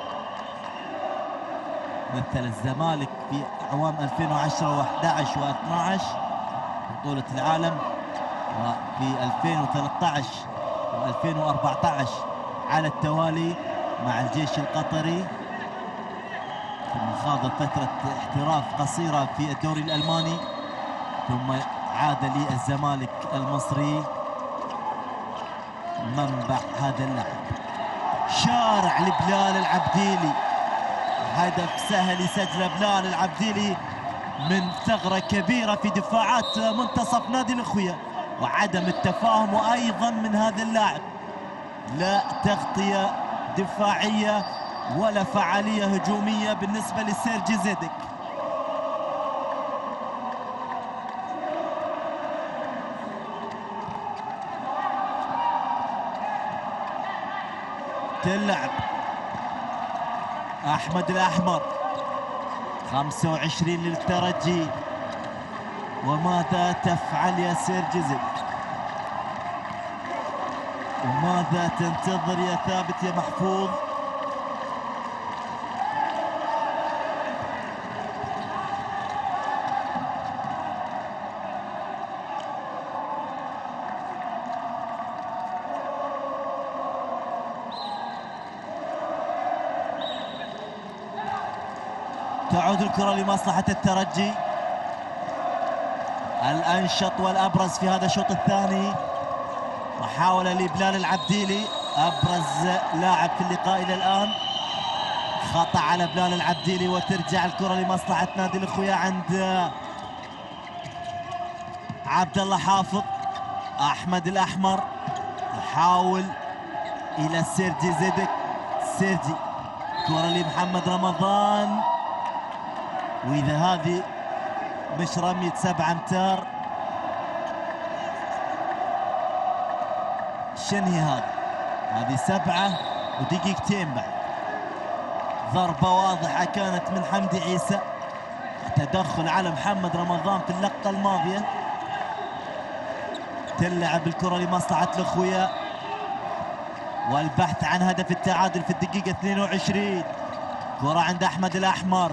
مثل الزمالك في أعوام ألفين وعشرة وأحد عشر وأثني عشر، بطولة العالم، وفي ألفين وثلاثة عشر وألفين وأربعة عشر على التوالي مع الجيش القطري، ثم خاض فترة احتراف قصيرة في الدوري الألماني، ثم عاد للزمالك المصري منبع هذا اللاعب. شارع لبلال العبديلي، هدف سهل يسجله بلال العبديلي من ثغرة كبيرة في دفاعات منتصف نادي الأخوية، وعدم التفاهم أيضا من هذا اللاعب، لا تغطية دفاعية ولا فعالية هجومية بالنسبة لسيرجي زيدك. تلعب أحمد الأحمر، خمسة وعشرين للترجي، وماذا تفعل يا سيرجي زيدك؟ وماذا تنتظر يا ثابت يا محفوظ؟ تعود الكرة لمصلحة الترجي، الأنشط والأبرز في هذا الشوط الثاني. محاولة لبلال العبديلي، أبرز لاعب في اللقاء إلى الآن. خطأ على بلال العبديلي، وترجع الكرة لمصلحة نادي الأخوية عند عبد الله حافظ. أحمد الأحمر يحاول إلى سيرجي زيدك، سيرجي كرة لمحمد رمضان، وإذا هذه مش رمية سبعة أمتار شنهي هذا؟ هذه سبعة ودقيقتين بعد. ضربة واضحة كانت من حمدي عيسى، تدخل على محمد رمضان في اللقطة الماضية. تلعب الكرة لمصلحة الأخوية، والبحث عن هدف التعادل في الدقيقة اثنين وعشرين. كرة عند أحمد الأحمر،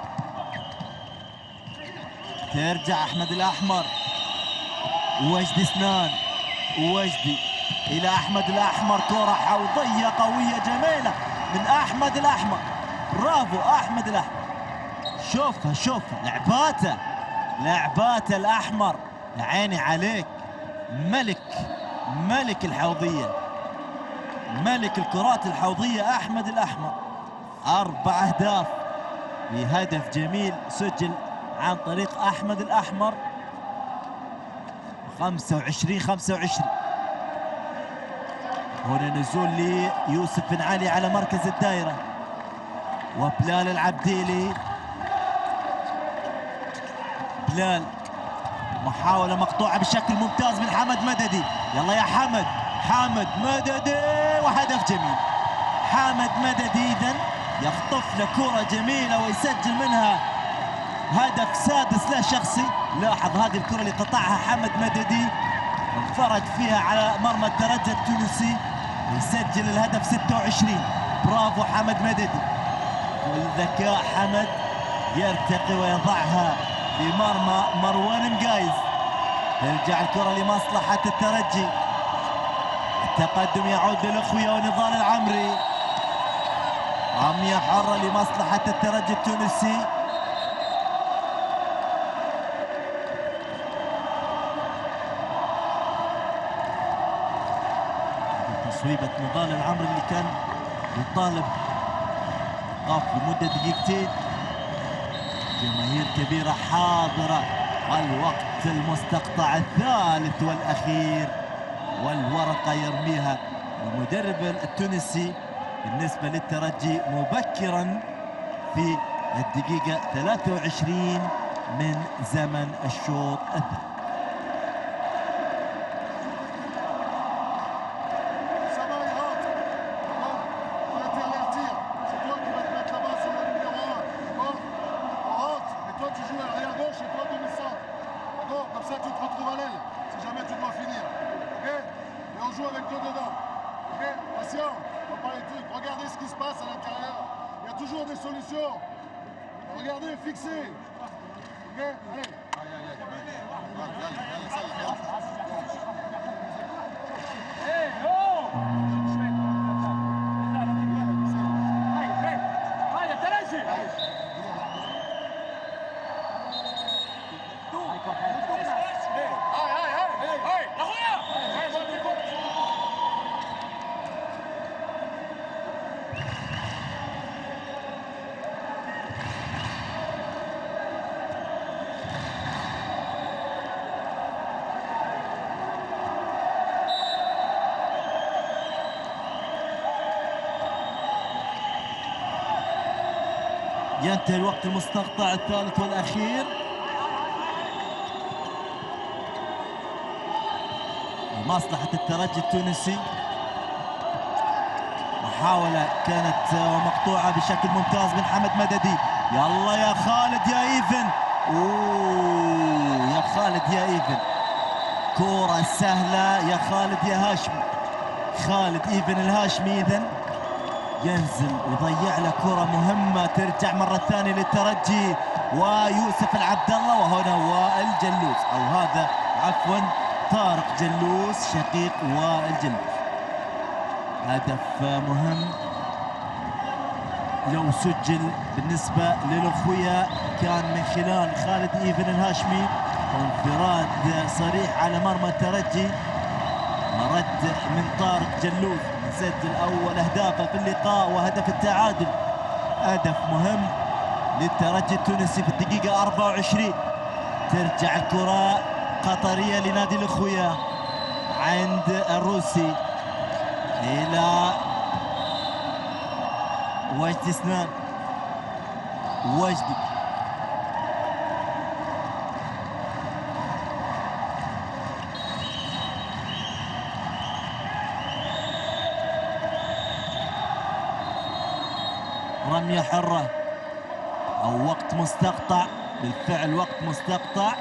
ترجع أحمد الأحمر، وجدي سنان، وجدي إلى أحمد الأحمر، كرة حوضية قوية جميلة من أحمد الأحمر. برافو أحمد الأحمر، شوفها شوفها لعباته لعباته الأحمر، يا عيني عليك، ملك ملك الحوضية، ملك الكرات الحوضية أحمد الأحمر. أربع أهداف بهدف جميل سجل عن طريق أحمد الأحمر. خمسة وعشرين خمسة وعشرين. هنا نزول ليوسف بن علي على مركز الدائرة، وبلال العبديلي. بلال محاولة مقطوعة بشكل ممتاز من حمد مددي، يلا يا حمد، حمد مددي، وهدف جميل. حمد مددي إذن يخطف له كرة جميلة ويسجل منها هدف سادس له شخصي. لاحظ هذه الكرة اللي قطعها حمد مددي، انفرد فيها على مرمى الترجي التونسي، يسجل الهدف ستة وعشرين. برافو حمد مددي، والذكاء حمد يرتقي ويضعها في مرمى مروان مقايز. ترجع الكرة لمصلحة الترجي، التقدم يعود للأخوية ونضال العمري. رمية حرة لمصلحة الترجي التونسي. تصويبة نضال العمري اللي كان يطالب قاف لمدة دقيقتين. جماهير كبيرة حاضرة، والوقت المستقطع الثالث والأخير، والورقة يرميها المدرب التونسي بالنسبة للترجي مبكرا في الدقيقة ثلاثة وعشرين من زمن الشوط الثاني. Regardez, fixez. Ok, allez. ينتهي الوقت المستقطع الثالث والأخير. لمصلحة الترجي التونسي. محاولة كانت مقطوعة بشكل ممتاز من حمد مددي. يلا يا خالد يا إيفن. أوه يا خالد يا إيفن، كورة سهلة يا خالد يا هاشمي. خالد إيفن الهاشمي إذن ينزل ويضيع له كرة مهمة ترجع مرة ثانية للترجي ويوسف العبد الله، وهنا وائل جلوس أو هذا عفوا طارق جلوس شقيق وائل جلوس. هدف مهم لو سجل بالنسبة للأخوية كان من خلال خالد إيفن الهاشمي وانفراد صريح على مرمى الترجي، رد من طارق جلوس سجل أول أهدافه في اللقاء وهدف التعادل. هدف مهم للترجي التونسي في الدقيقة أربعة وعشرين. ترجع الكرة قطرية لنادي الأخوية عند الروسي إلى وجدي سنان. وجدي رمية حرة أو وقت مستقطع، بالفعل وقت مستقطع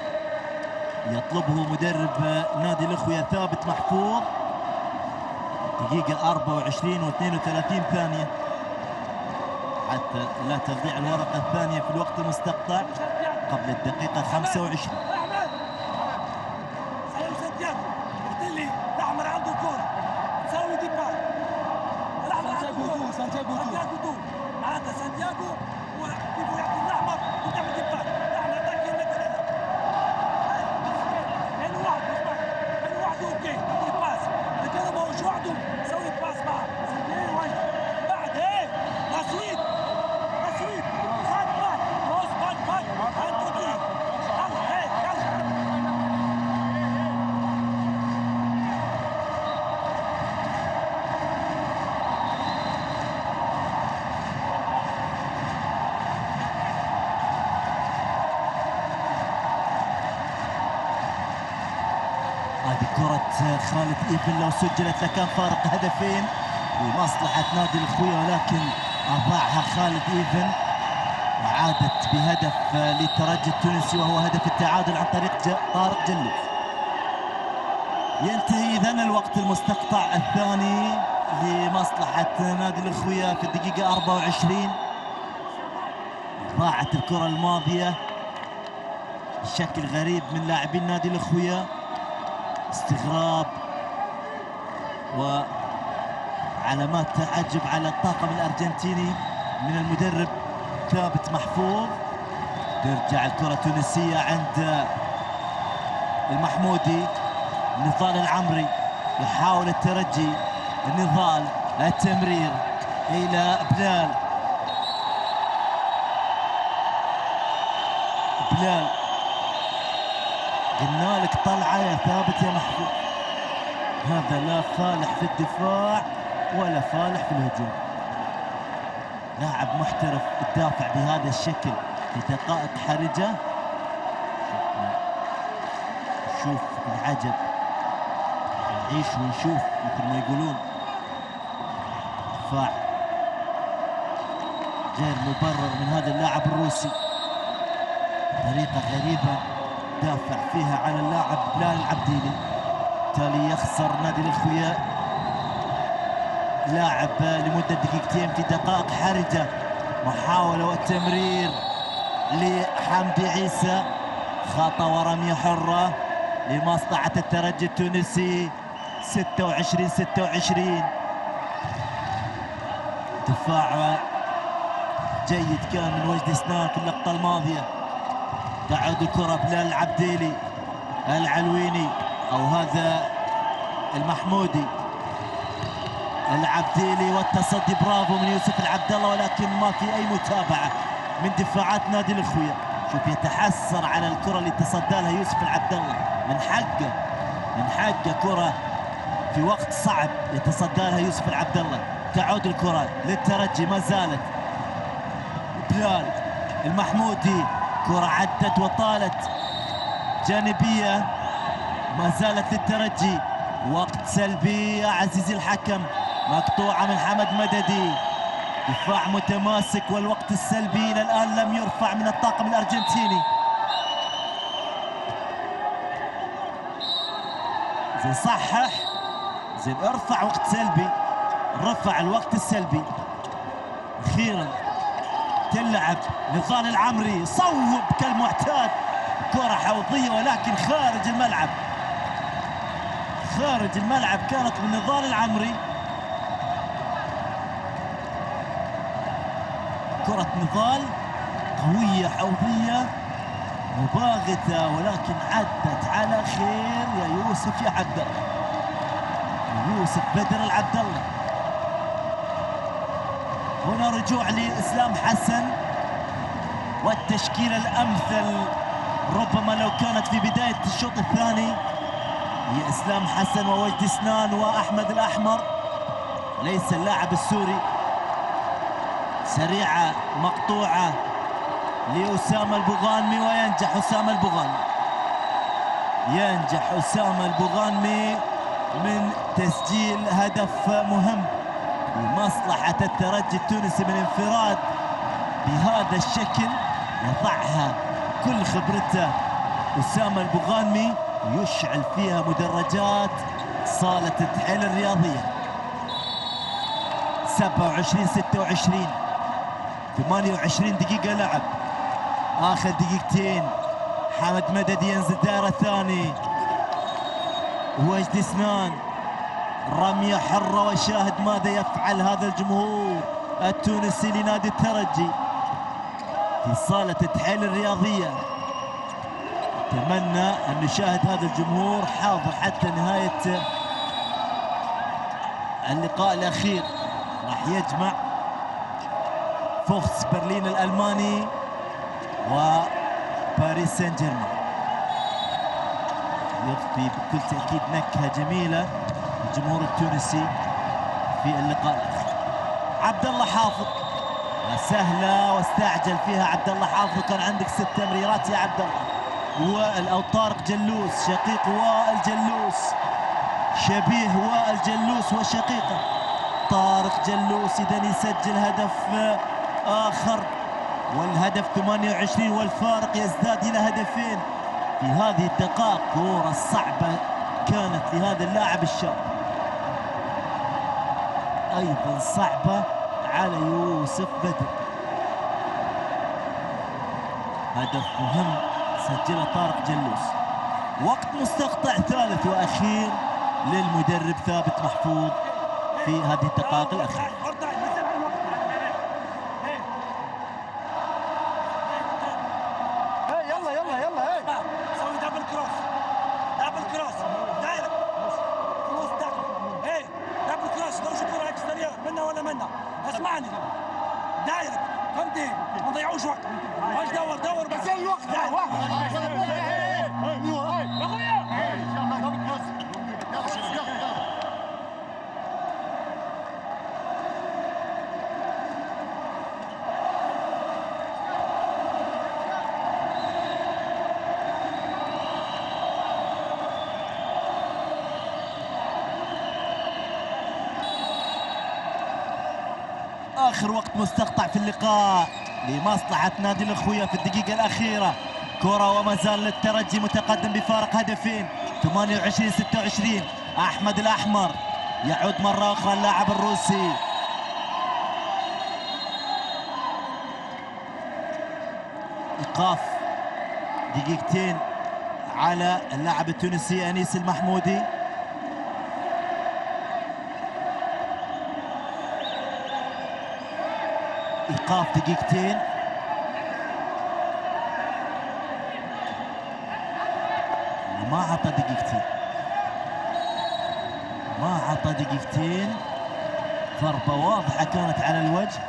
يطلبه مدرب نادي الأخوية ثابت محفوظ. دقيقة أربعة وعشرين واثنين وثلاثين ثانية حتى لا تضيع الورقة الثانية في الوقت المستقطع قبل الدقيقة خمسة وعشرين. سلام سانتياغو قلت لي الأحمر عنده الكورة تساوي ديبار. الأحمر عنده الكورة سانتياغو تو هذا سانتياغو وكيف يعطي الأحمر قدام ديبار. الأحمر تاكل لك ثلاثة يعني واحد يعني واحد اوكي يعطي باس، لكن ما هوش وحده يسوي باس معه سانتياغو واحد بعد ايه تسويد تسويد خد باك روس باك باك عنده دي يلا ايه يلا. هذه كرة خالد إيفن لو سجلت لكان فارق هدفين لمصلحة نادي الأخوية، ولكن أضاعها خالد إيفن وعادت بهدف للترجي التونسي وهو هدف التعادل عن طريق ج... طارق جلوس. ينتهي إذن الوقت المستقطع الثاني لمصلحة نادي الأخوية في الدقيقة أربعة وعشرين. ضاعت الكرة الماضية بشكل غريب من لاعبين نادي الأخوية، استغراب وعلامات تعجب على الطاقم الأرجنتيني من المدرب ثابت محفوظ. ترجع الكرة التونسية عند المحمودي. نضال العمري يحاول الترجي، النضال التمرير إلى بلال. بلال قلنا لك طلعه يا ثابت يا محفوظ، هذا لا فالح في الدفاع ولا فالح في الهجوم. لاعب محترف تدافع بهذا الشكل في دقائق حرجه. شوف العجب، نعيش ونشوف مثل ما يقولون. دفاع غير مبرر من هذا اللاعب الروسي، طريقه غريبه دافع فيها على اللاعب بلال العبديلي. بالتالي يخسر نادي الأخوية لاعب لمدة دقيقتين في دقائق حرجة. محاولة والتمرير لحمدي عيسى خطأ ورمية حرة لمصلحة الترجي التونسي. ستة وعشرين ستة وعشرين. دفاع جيد كان من وجدي سنان في اللقطة الماضية. تعود الكرة بلال العبديلي العلويني أو هذا المحمودي العبديلي، والتصدي برافو من يوسف العبد الله، ولكن ما في أي متابعة من دفاعات نادي الأخوية. شوف يتحسر على الكرة اللي تصدى لها يوسف العبد الله. من حقه من حقه كرة في وقت صعب يتصدى لها يوسف العبد الله. تعود الكرة للترجي، ما زالت بلال المحمودي، كرة عدت وطالت جانبية، ما زالت للترجي. وقت سلبي يا عزيزي الحكم، مقطوعة من حمد مددي. دفاع متماسك والوقت السلبي إلى الآن لم يرفع من الطاقم الأرجنتيني. زين صحح، زين ارفع وقت سلبي، رفع الوقت السلبي. أخيرا تلعب نضال العمري، صوب كالمعتاد، كرة حوضية ولكن خارج الملعب. خارج الملعب كانت من نضال العمري. كرة نضال قوية حوضية مباغتة، ولكن عدت على خير يا يوسف يا عبد الله. يوسف بدر العبد الله. هنا رجوع لإسلام حسن، والتشكيلة الأمثل ربما لو كانت في بداية الشوط الثاني هي إسلام حسن ووجدي سنان وأحمد الأحمر، ليس اللاعب السوري. سريعة مقطوعة لأسامة البغانمي، وينجح أسامة البغانمي ينجح أسامة البغانمي من تسجيل هدف مهم لمصلحة الترجي التونسي من انفراد بهذا الشكل. يضعها كل خبرته أسامة البغانمي ويشعل فيها مدرجات صالة التحيل الرياضية. سبعة وعشرين ستة وعشرين، ثمانية وعشرين دقيقة لعب، آخر دقيقتين. حمد مددي ينزل دائرة الثاني، وجدي سنان رمية حرة، وشاهد ماذا يفعل هذا الجمهور التونسي لنادي الترجي في صالة التحيل الرياضية. أتمنى أن نشاهد هذا الجمهور حاضر حتى نهاية اللقاء الأخير. راح يجمع فوكس برلين الألماني وباريس سان جيرمان. يضفي بكل تأكيد نكهة جميلة الجمهور التونسي في اللقاء الأخير. عبد الله حافظ سهلة واستعجل فيها عبد الله حافظ، كان عندك ست تمريرات يا عبد الله. وائل أو طارق جلوس، شقيق وائل جلوس، شبيه وائل جلوس وشقيقه طارق جلوس، إذا يسجل هدف آخر والهدف ثمانية وعشرين، والفارق يزداد إلى هدفين في هذه الدقائق. كورة صعبة كانت لهذا اللاعب الشاب، أيضا صعبة على يوسف بدر. هدف مهم سجله طارق جلوس. وقت مستقطع ثالث وأخير للمدرب ثابت محفوظ في هذه الدقائق الأخيرة. يلا يلا يلا سوي دبل كروس، دبل كروس دايركت كروس دبل، ايه دبل كروس. لو شو كرة اكستريور منا ولا منا، اسمعني دايركت، فهمتي؟ ما نضيعوش وقت، واش دور دور بس الوقت آخر وقت مستقطع في اللقاء لمصلحة نادي الأخوية في الدقيقة الأخيرة. كرة وما زال للترجي متقدم بفارق هدفين، ثمانية وعشرين ستة وعشرين. أحمد الأحمر يعود مرة أخرى اللاعب الروسي، إيقاف دقيقتين على اللاعب التونسي أنيس المحمودي. إيقاف دقيقتين. ما عطى دقيقتين، ما عطى دقيقتين. ضربة واضحة كانت على الوجه.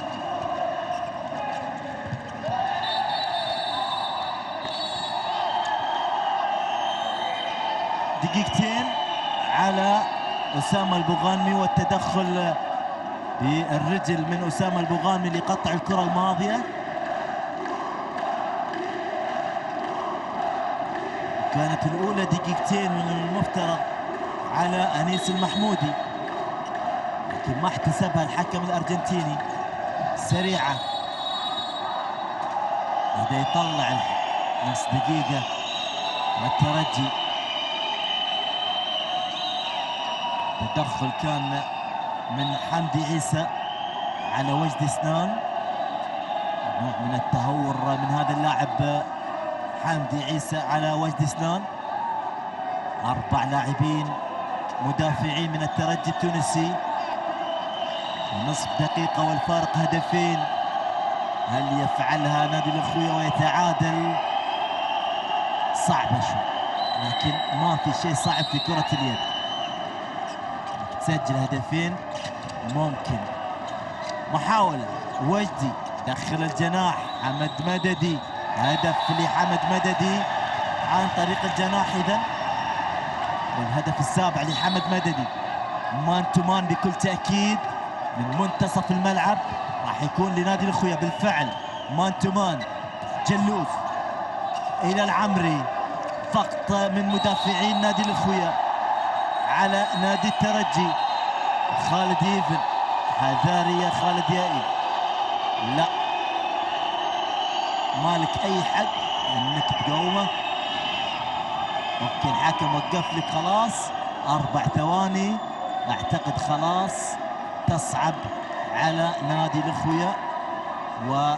دقيقتين على أسامة البوغانمي والتدخل بالرجل من أسامة البوغانمي لقطع الكرة الماضية. كانت الأولى دقيقتين من المفترض على أنيس المحمودي، لكن ما احتسبها الحكم الأرجنتيني. سريعة، بدأ يطلع نص دقيقة الترجي. تدخل كان من حمدي عيسى على وجد سنان، نوع من التهور من هذا اللاعب حمدي عيسى على وجد سنان. أربع لاعبين مدافعين من الترجي التونسي، نصف دقيقة والفارق هدفين. هل يفعلها نادي الأخوية ويتعادل؟ صعبة شوي، لكن ما في شيء صعب في كرة اليد. تسجل هدفين ممكن. محاولة وجدي دخل الجناح، حمد مددي، هدف لحمد مددي عن طريق الجناح إذن، والهدف السابع لحمد مددي. مان تو مان بكل تأكيد من منتصف الملعب راح يكون لنادي الأخوية. بالفعل مان تو مان، جلوز إلى العمري، فقط من مدافعين نادي الأخوية على نادي الترجي. خالد ايفن، حذاري يا خالد يا ايفن، لا مالك اي حق انك تقومه. اوكي الحكم وقف لك خلاص. اربع ثواني اعتقد خلاص تصعب على نادي الأخوية، و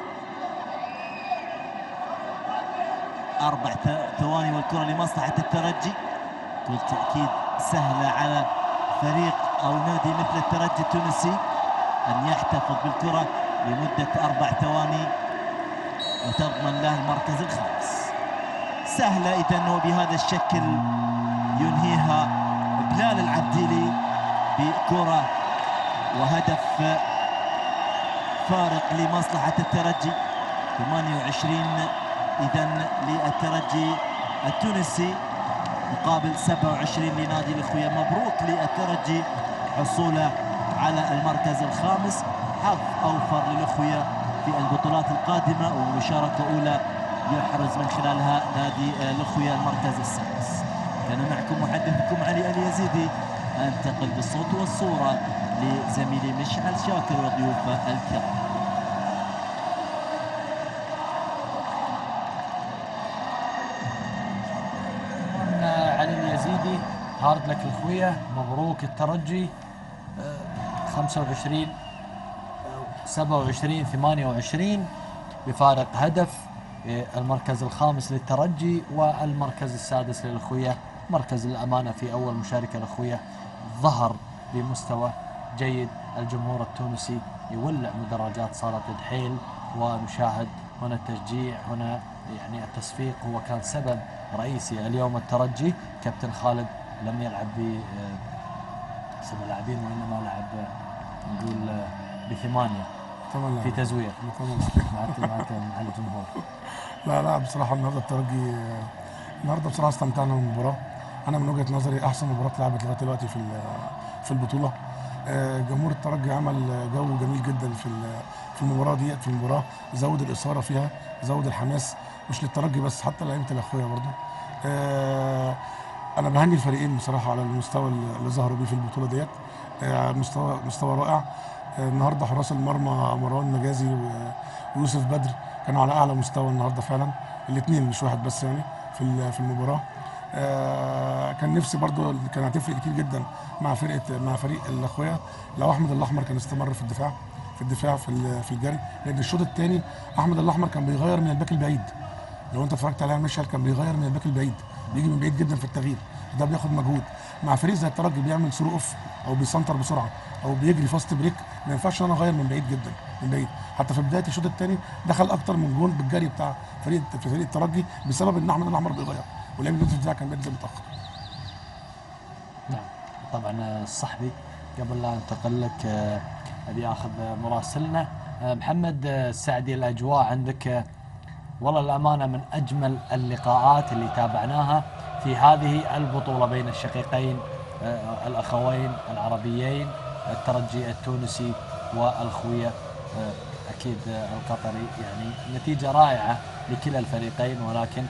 اربع ثواني والكرة لمصلحة الترجي. بكل تأكيد سهلة على فريق أو نادي مثل الترجي التونسي أن يحتفظ بالكرة لمدة أربع ثواني وتضمن له المركز الخامس. سهلة إذن، وبهذا الشكل ينهيها بلال العبديلي بكرة وهدف فارق لمصلحة الترجي. ثمانية وعشرين إذن للترجي التونسي مقابل سبعة وعشرين لنادي الأخوية. مبروك للترجي حصوله على المركز الخامس. حظ أوفر للأخوية في البطولات القادمة، ومشاركة أولى يحرز من خلالها نادي الأخوية المركز السادس. كان معكم محدثكم علي اليزيدي. أنتقل بالصوت والصورة لزميلي مشعل شاكر وضيوفه الكرام. هارد لك الأخوية، مبروك الترجي. خمسة وعشرين سبعة وعشرين ثمانية وعشرين بفارق هدف. المركز الخامس للترجي والمركز السادس للأخوية. مركز الأمانة في أول مشاركة الأخوية ظهر بمستوى جيد. الجمهور التونسي يولع مدرجات صالة دحيل، ونشاهد هنا التشجيع، هنا يعني التصفيق هو كان سبب رئيسي. اليوم الترجي كابتن خالد لم يلعب ب سبع لاعبين وإنما لعب نقول بثمانية في تزوير مع مع الجمهور. لا لا بصراحة النهارده الترجي النهارده بصراحة استمتعنا بالمباراة. أنا من وجهة نظري أحسن مباراة اتلعبت لغاية دلوقتي في في البطولة. جمهور الترجي عمل جو جميل جدا في في المباراة دي، في المباراة زود الإثارة فيها، زود الحماس، مش للترجي بس حتى لعيبة الأخوية برضه. أنا بهني الفريقين بصراحة على المستوى اللي ظهروا بيه في البطولة ديت. مستوى مستوى رائع. النهارده حراس المرمى مروان مجازي ويوسف بدر كانوا على أعلى مستوى النهارده فعلا، الاثنين مش واحد بس يعني في في المباراة. كان نفسي برضو كان هتفرق كتير جدا مع فرقه مع فريق الاخويا لو احمد الاحمر كان استمر في الدفاع في الدفاع في في الجري، لان الشوط الثاني احمد الاحمر كان بيغير من الباك البعيد، لو انت اتفرجت عليها مشعل كان بيغير من الباك البعيد، بيجي من بعيد جدا في التغيير، ده بياخد مجهود. مع فريق زي الترجي بيعمل ثرو اوف او بيسنتر بسرعه او بيجري فاست بريك، ما ينفعش انا اغير من بعيد جدا من بعيد. حتى في بدايه الشوط الثاني دخل اكتر من جول بالجري بتاع فريق في فريق الترجي بسبب ان احمد الاحمر بيغير ولعب الدفاع كان بينزل متاخر. نعم طبعا الصحبي قبل لا انتقل لك ابي اخذ مراسلنا محمد السعدي. الاجواء عندك والله الامانه من اجمل اللقاءات اللي تابعناها في هذه البطوله بين الشقيقين الاخوين العربيين الترجي التونسي والخويه اكيد القطري. يعني نتيجه رائعه لكلا الفريقين، ولكن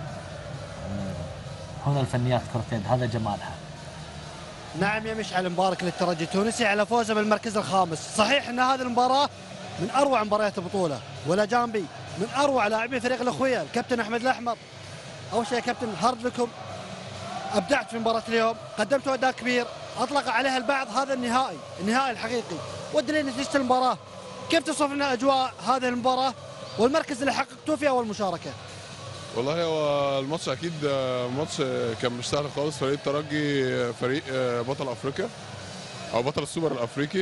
هنا الفنيات كرة اليد هذا جمالها. نعم يا مشعل، مبارك للترجي التونسي على فوزه بالمركز الخامس. صحيح ان هذه المباراه من اروع مباريات البطوله، ولا جانبي من اروع لاعبي فريق الاخويه الكابتن احمد الاحمر. اول شيء يا كابتن هارد لكم، ابدعت في مباراه اليوم، قدمتوا اداء كبير اطلق عليها البعض هذا النهائي، النهائي الحقيقي. والدليل نتيجه المباراه. كيف تصف لنا اجواء هذه المباراه والمركز اللي حققتوه في اول مشاركه؟ والله هو الماتش اكيد ماتش كان مش سهل خالص. فريق الترجي فريق بطل افريقيا او بطل السوبر الافريقي،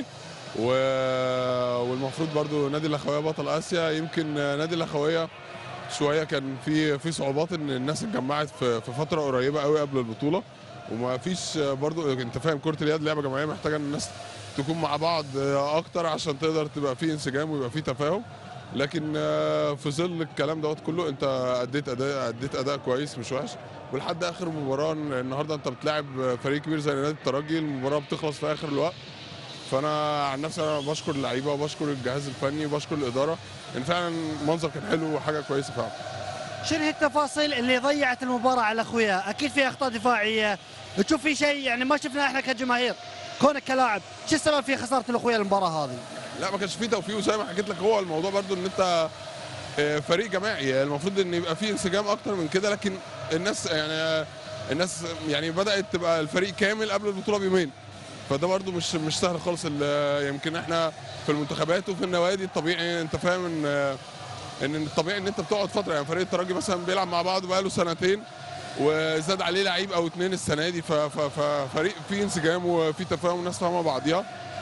والمفروض برضو نادي الاخويه بطل اسيا. يمكن نادي الاخويه شويه كان في في صعوبات ان الناس اتجمعت في فتره قريبه قوي قبل البطوله، وما فيش برضو انت فاهم كره اليد لعبه جماعيه محتاجه ان الناس تكون مع بعض اكتر عشان تقدر تبقى في انسجام ويبقى في تفاهم. لكن في ظل الكلام دوت كله انت اديت اداء اديت اداء كويس مش وحش، ولحد اخر مباراه النهارده انت بتلاعب فريق كبير زي نادي الترجي، المباراه بتخلص في اخر الوقت. فانا عن نفسي انا بشكر اللعيبه وبشكر الجهاز الفني وبشكر الاداره، ان فعلا المنظر كان حلو وحاجه كويسه فعلا. شنو التفاصيل اللي ضيعت المباراه على اخويا؟ اكيد في اخطاء دفاعيه، تشوف في شيء يعني ما شفناه احنا كجماهير، كونك كلاعب شو السبب في خساره الاخويا المباراه هذه؟ لا ما كانش فيه توفيق، وزي ما حكيت لك هو الموضوع برضو ان انت فريق جماعي، المفروض ان يبقى فيه انسجام اكتر من كده، لكن الناس يعني الناس يعني بدات تبقى الفريق كامل قبل البطوله بيومين، فده برضو مش مش سهل خالص. يمكن احنا في المنتخبات وفي النوادي الطبيعي انت فاهم ان ان الطبيعي ان انت بتقعد فتره. يعني فريق الترجي مثلا بيلعب مع بعض بقاله سنتين وزاد عليه لعيب او اتنين السنه دي، ففريق فيه انسجام وفيه تفاهم والناس فاهمه بعضيها.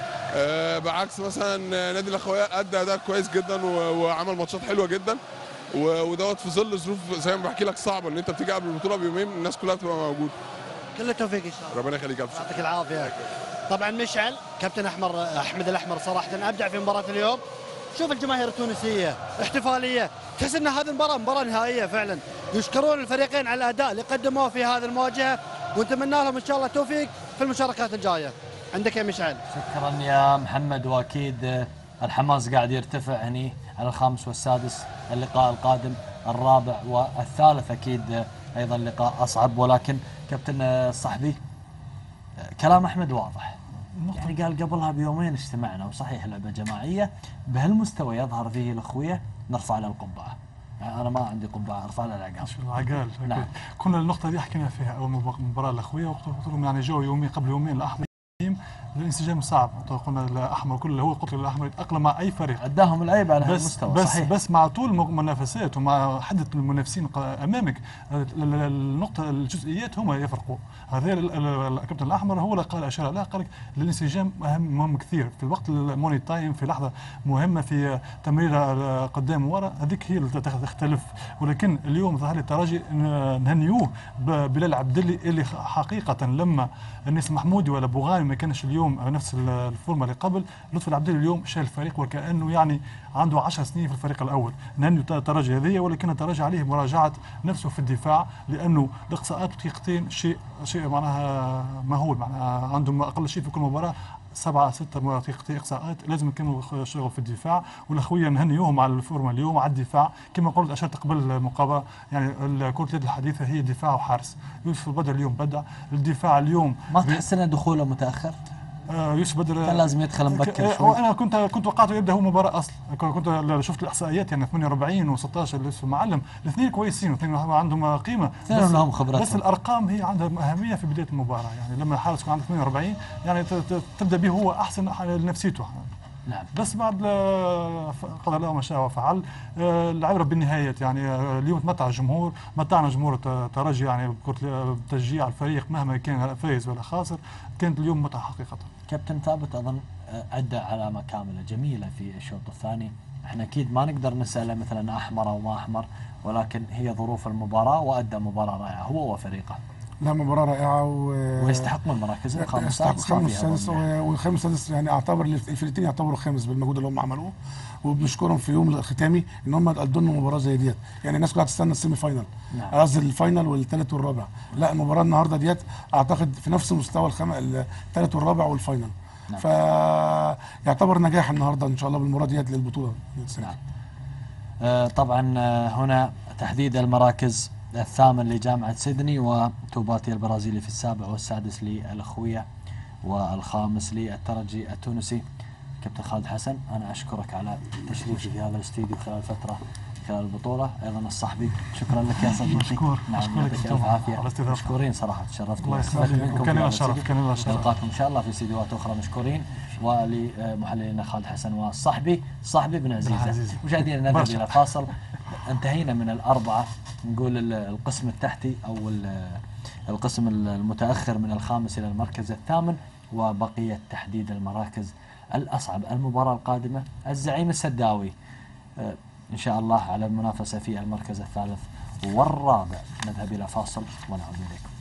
أه بعكس مثلا نادي الاخويه ادى اداء كويس جدا وعمل ماتشات حلوه جدا، ودوت في ظل ظروف زي ما بحكي لك صعبه ان انت بتيجي قبل البطوله بيومين الناس كلها بتبقى موجوده. كل التوفيق ان شاء الله. ربنا يخليك. يعطيك العافيه. طبعا مشعل كابتن احمر احمد الاحمر صراحه ابدع في مباراه اليوم. شوف الجماهير التونسيه احتفاليه، تحس ان هذه المباراه مباراه نهائيه فعلا. يشكرون الفريقين على الاداء اللي قدموه في هذه المواجهه، ونتمنى لهم ان شاء الله التوفيق في المشاركات الجايه. عندك يا مشعل. شكرا يا محمد، واكيد الحماس قاعد يرتفع هني على الخامس والسادس، اللقاء القادم الرابع والثالث اكيد ايضا لقاء اصعب. ولكن كابتن الصحبي كلام احمد واضح، يعني قال قبلها بيومين اجتمعنا وصحيح لعبه جماعيه بهالمستوى يظهر فيه الاخويه نرفع له القبعه. يعني انا ما عندي قبعه ارفع له العقال. العقال نعم. كنا النقطه دي حكينا فيها اول مباراه الاخويه، وقلت لهم يعني جو يومين قبل يومين الاحمر الانسجام صعب. قلنا الاحمر كله هو قلت الاحمر يتاقلم مع اي فريق، اداهم العيب على هذا بس المستوى. بس صحيح. بس مع طول المنافسات ومع حده المنافسين امامك النقطه الجزئيات هم يفرقوا. هذا الكابتن الاحمر هو اللي قال اشار له، قال لك الانسجام اهم مهم كثير في الوقت الموني تايم، في لحظه مهمه في تمريره قدام ورا، هذيك هي اللي تختلف. ولكن اليوم ظهر لي الترجي نهنيوه بلال عبدلي اللي حقيقه لما الناس محمودي ولا بوغاني ما كانش اليوم نفس الفورمه اللي قبل، لطفي العبدلي اليوم شال الفريق وكانه يعني عنده عشر سنين في الفريق الاول. نهني الترجي هذه، ولكن الترجي عليه مراجعه نفسه في الدفاع، لانه الاقصاءات دقيقتين شيء شيء معناها مهول. معناها عندهم اقل شيء في كل مباراه سبعة ستة دقيقتين اقصاءات، لازم يكملوا شغل في الدفاع. والاخويه نهنيوهم على الفورمه اليوم على الدفاع. كما قلت اشرت قبل المقابله، يعني كره اليد الحديثه هي دفاع وحارس. يوسف بدر اليوم بدا الدفاع اليوم. ما تحس ان دخوله متاخر؟ آه يوسف بدر كان لازم يدخل مبكر شوي. انا كنت كنت توقعته يبدا هو مباراه اصل. كنت شفت الاحصائيات يعني ثمانية وأربعين و16 اللي في المعلم، الاثنين كويسين والاثنين عندهم قيمه، بس, لهم خبرات. بس الارقام هي عندها اهميه في بدايه المباراه. يعني لما الحارس يكون عنده ثمانية وأربعين يعني تبدا به هو احسن لنفسيته. نعم. بس بعد قدر الله ما شاء وفعل العبره بالنهايه يعني اليوم تمتع الجمهور، متعنا جمهور ترجي يعني بتشجيع الفريق مهما كان فايز ولا خاسر، كانت اليوم متعه حقيقه. كابتن ثابت اظن ادى علامه كامله جميله في الشوط الثاني، احنا اكيد ما نقدر نساله مثلا احمر او ما احمر، ولكن هي ظروف المباراه وادى مباراه رائعه هو وفريقه. لا مباراة رائعة و... ويستحقون المراكز الخامس السادس والخامس والخامس السادس، يعني اعتبر الفريقين يعتبروا خامس بالمجهود اللي هم عملوه، وبنشكرهم في يوم الختامي ان هم ادوا لنا مباراة زي ديت، يعني الناس كلها تستنى السيمي فاينال، قصدي نعم. الفاينال والثالث والرابع، لا المباراة النهارده ديت اعتقد في نفس مستوى الخم... الثالث والرابع والفاينال، نعم. فيعتبر نجاح النهارده ان شاء الله بالمباراة ديت للبطولة. نعم. آه طبعا هنا تحديد المراكز الثامن لجامعة سيدني وتوباتي البرازيلي في السابع والسادس للأخوية والخامس للترجي التونسي. كابتن خالد حسن أنا أشكرك على تشريفي في هذا الاستديو خلال فترة خلال البطولة، أيضا الصحبي شكرا لك يا صديقي. مشكور نعم يعطيك ألف عافية، مشكورين صراحة تشرفت الله يسلمك وكان لنا شرف كان لنا شرف. نلقاكم إن شاء الله في استديوهات أخرى مشكورين، ولمحللنا خالد حسن والصحبي صحبي بن عزيزة. مشاهدينا نذهب إلى فاصل. انتهينا من الأربعة نقول القسم التحتي أو القسم المتأخر من الخامس إلى المركز الثامن، وبقية تحديد المراكز الأصعب. المباراة القادمة الزعيم السداوي إن شاء الله على المنافسة في المركز الثالث والرابع. نذهب إلى فاصل ونعود إليكم.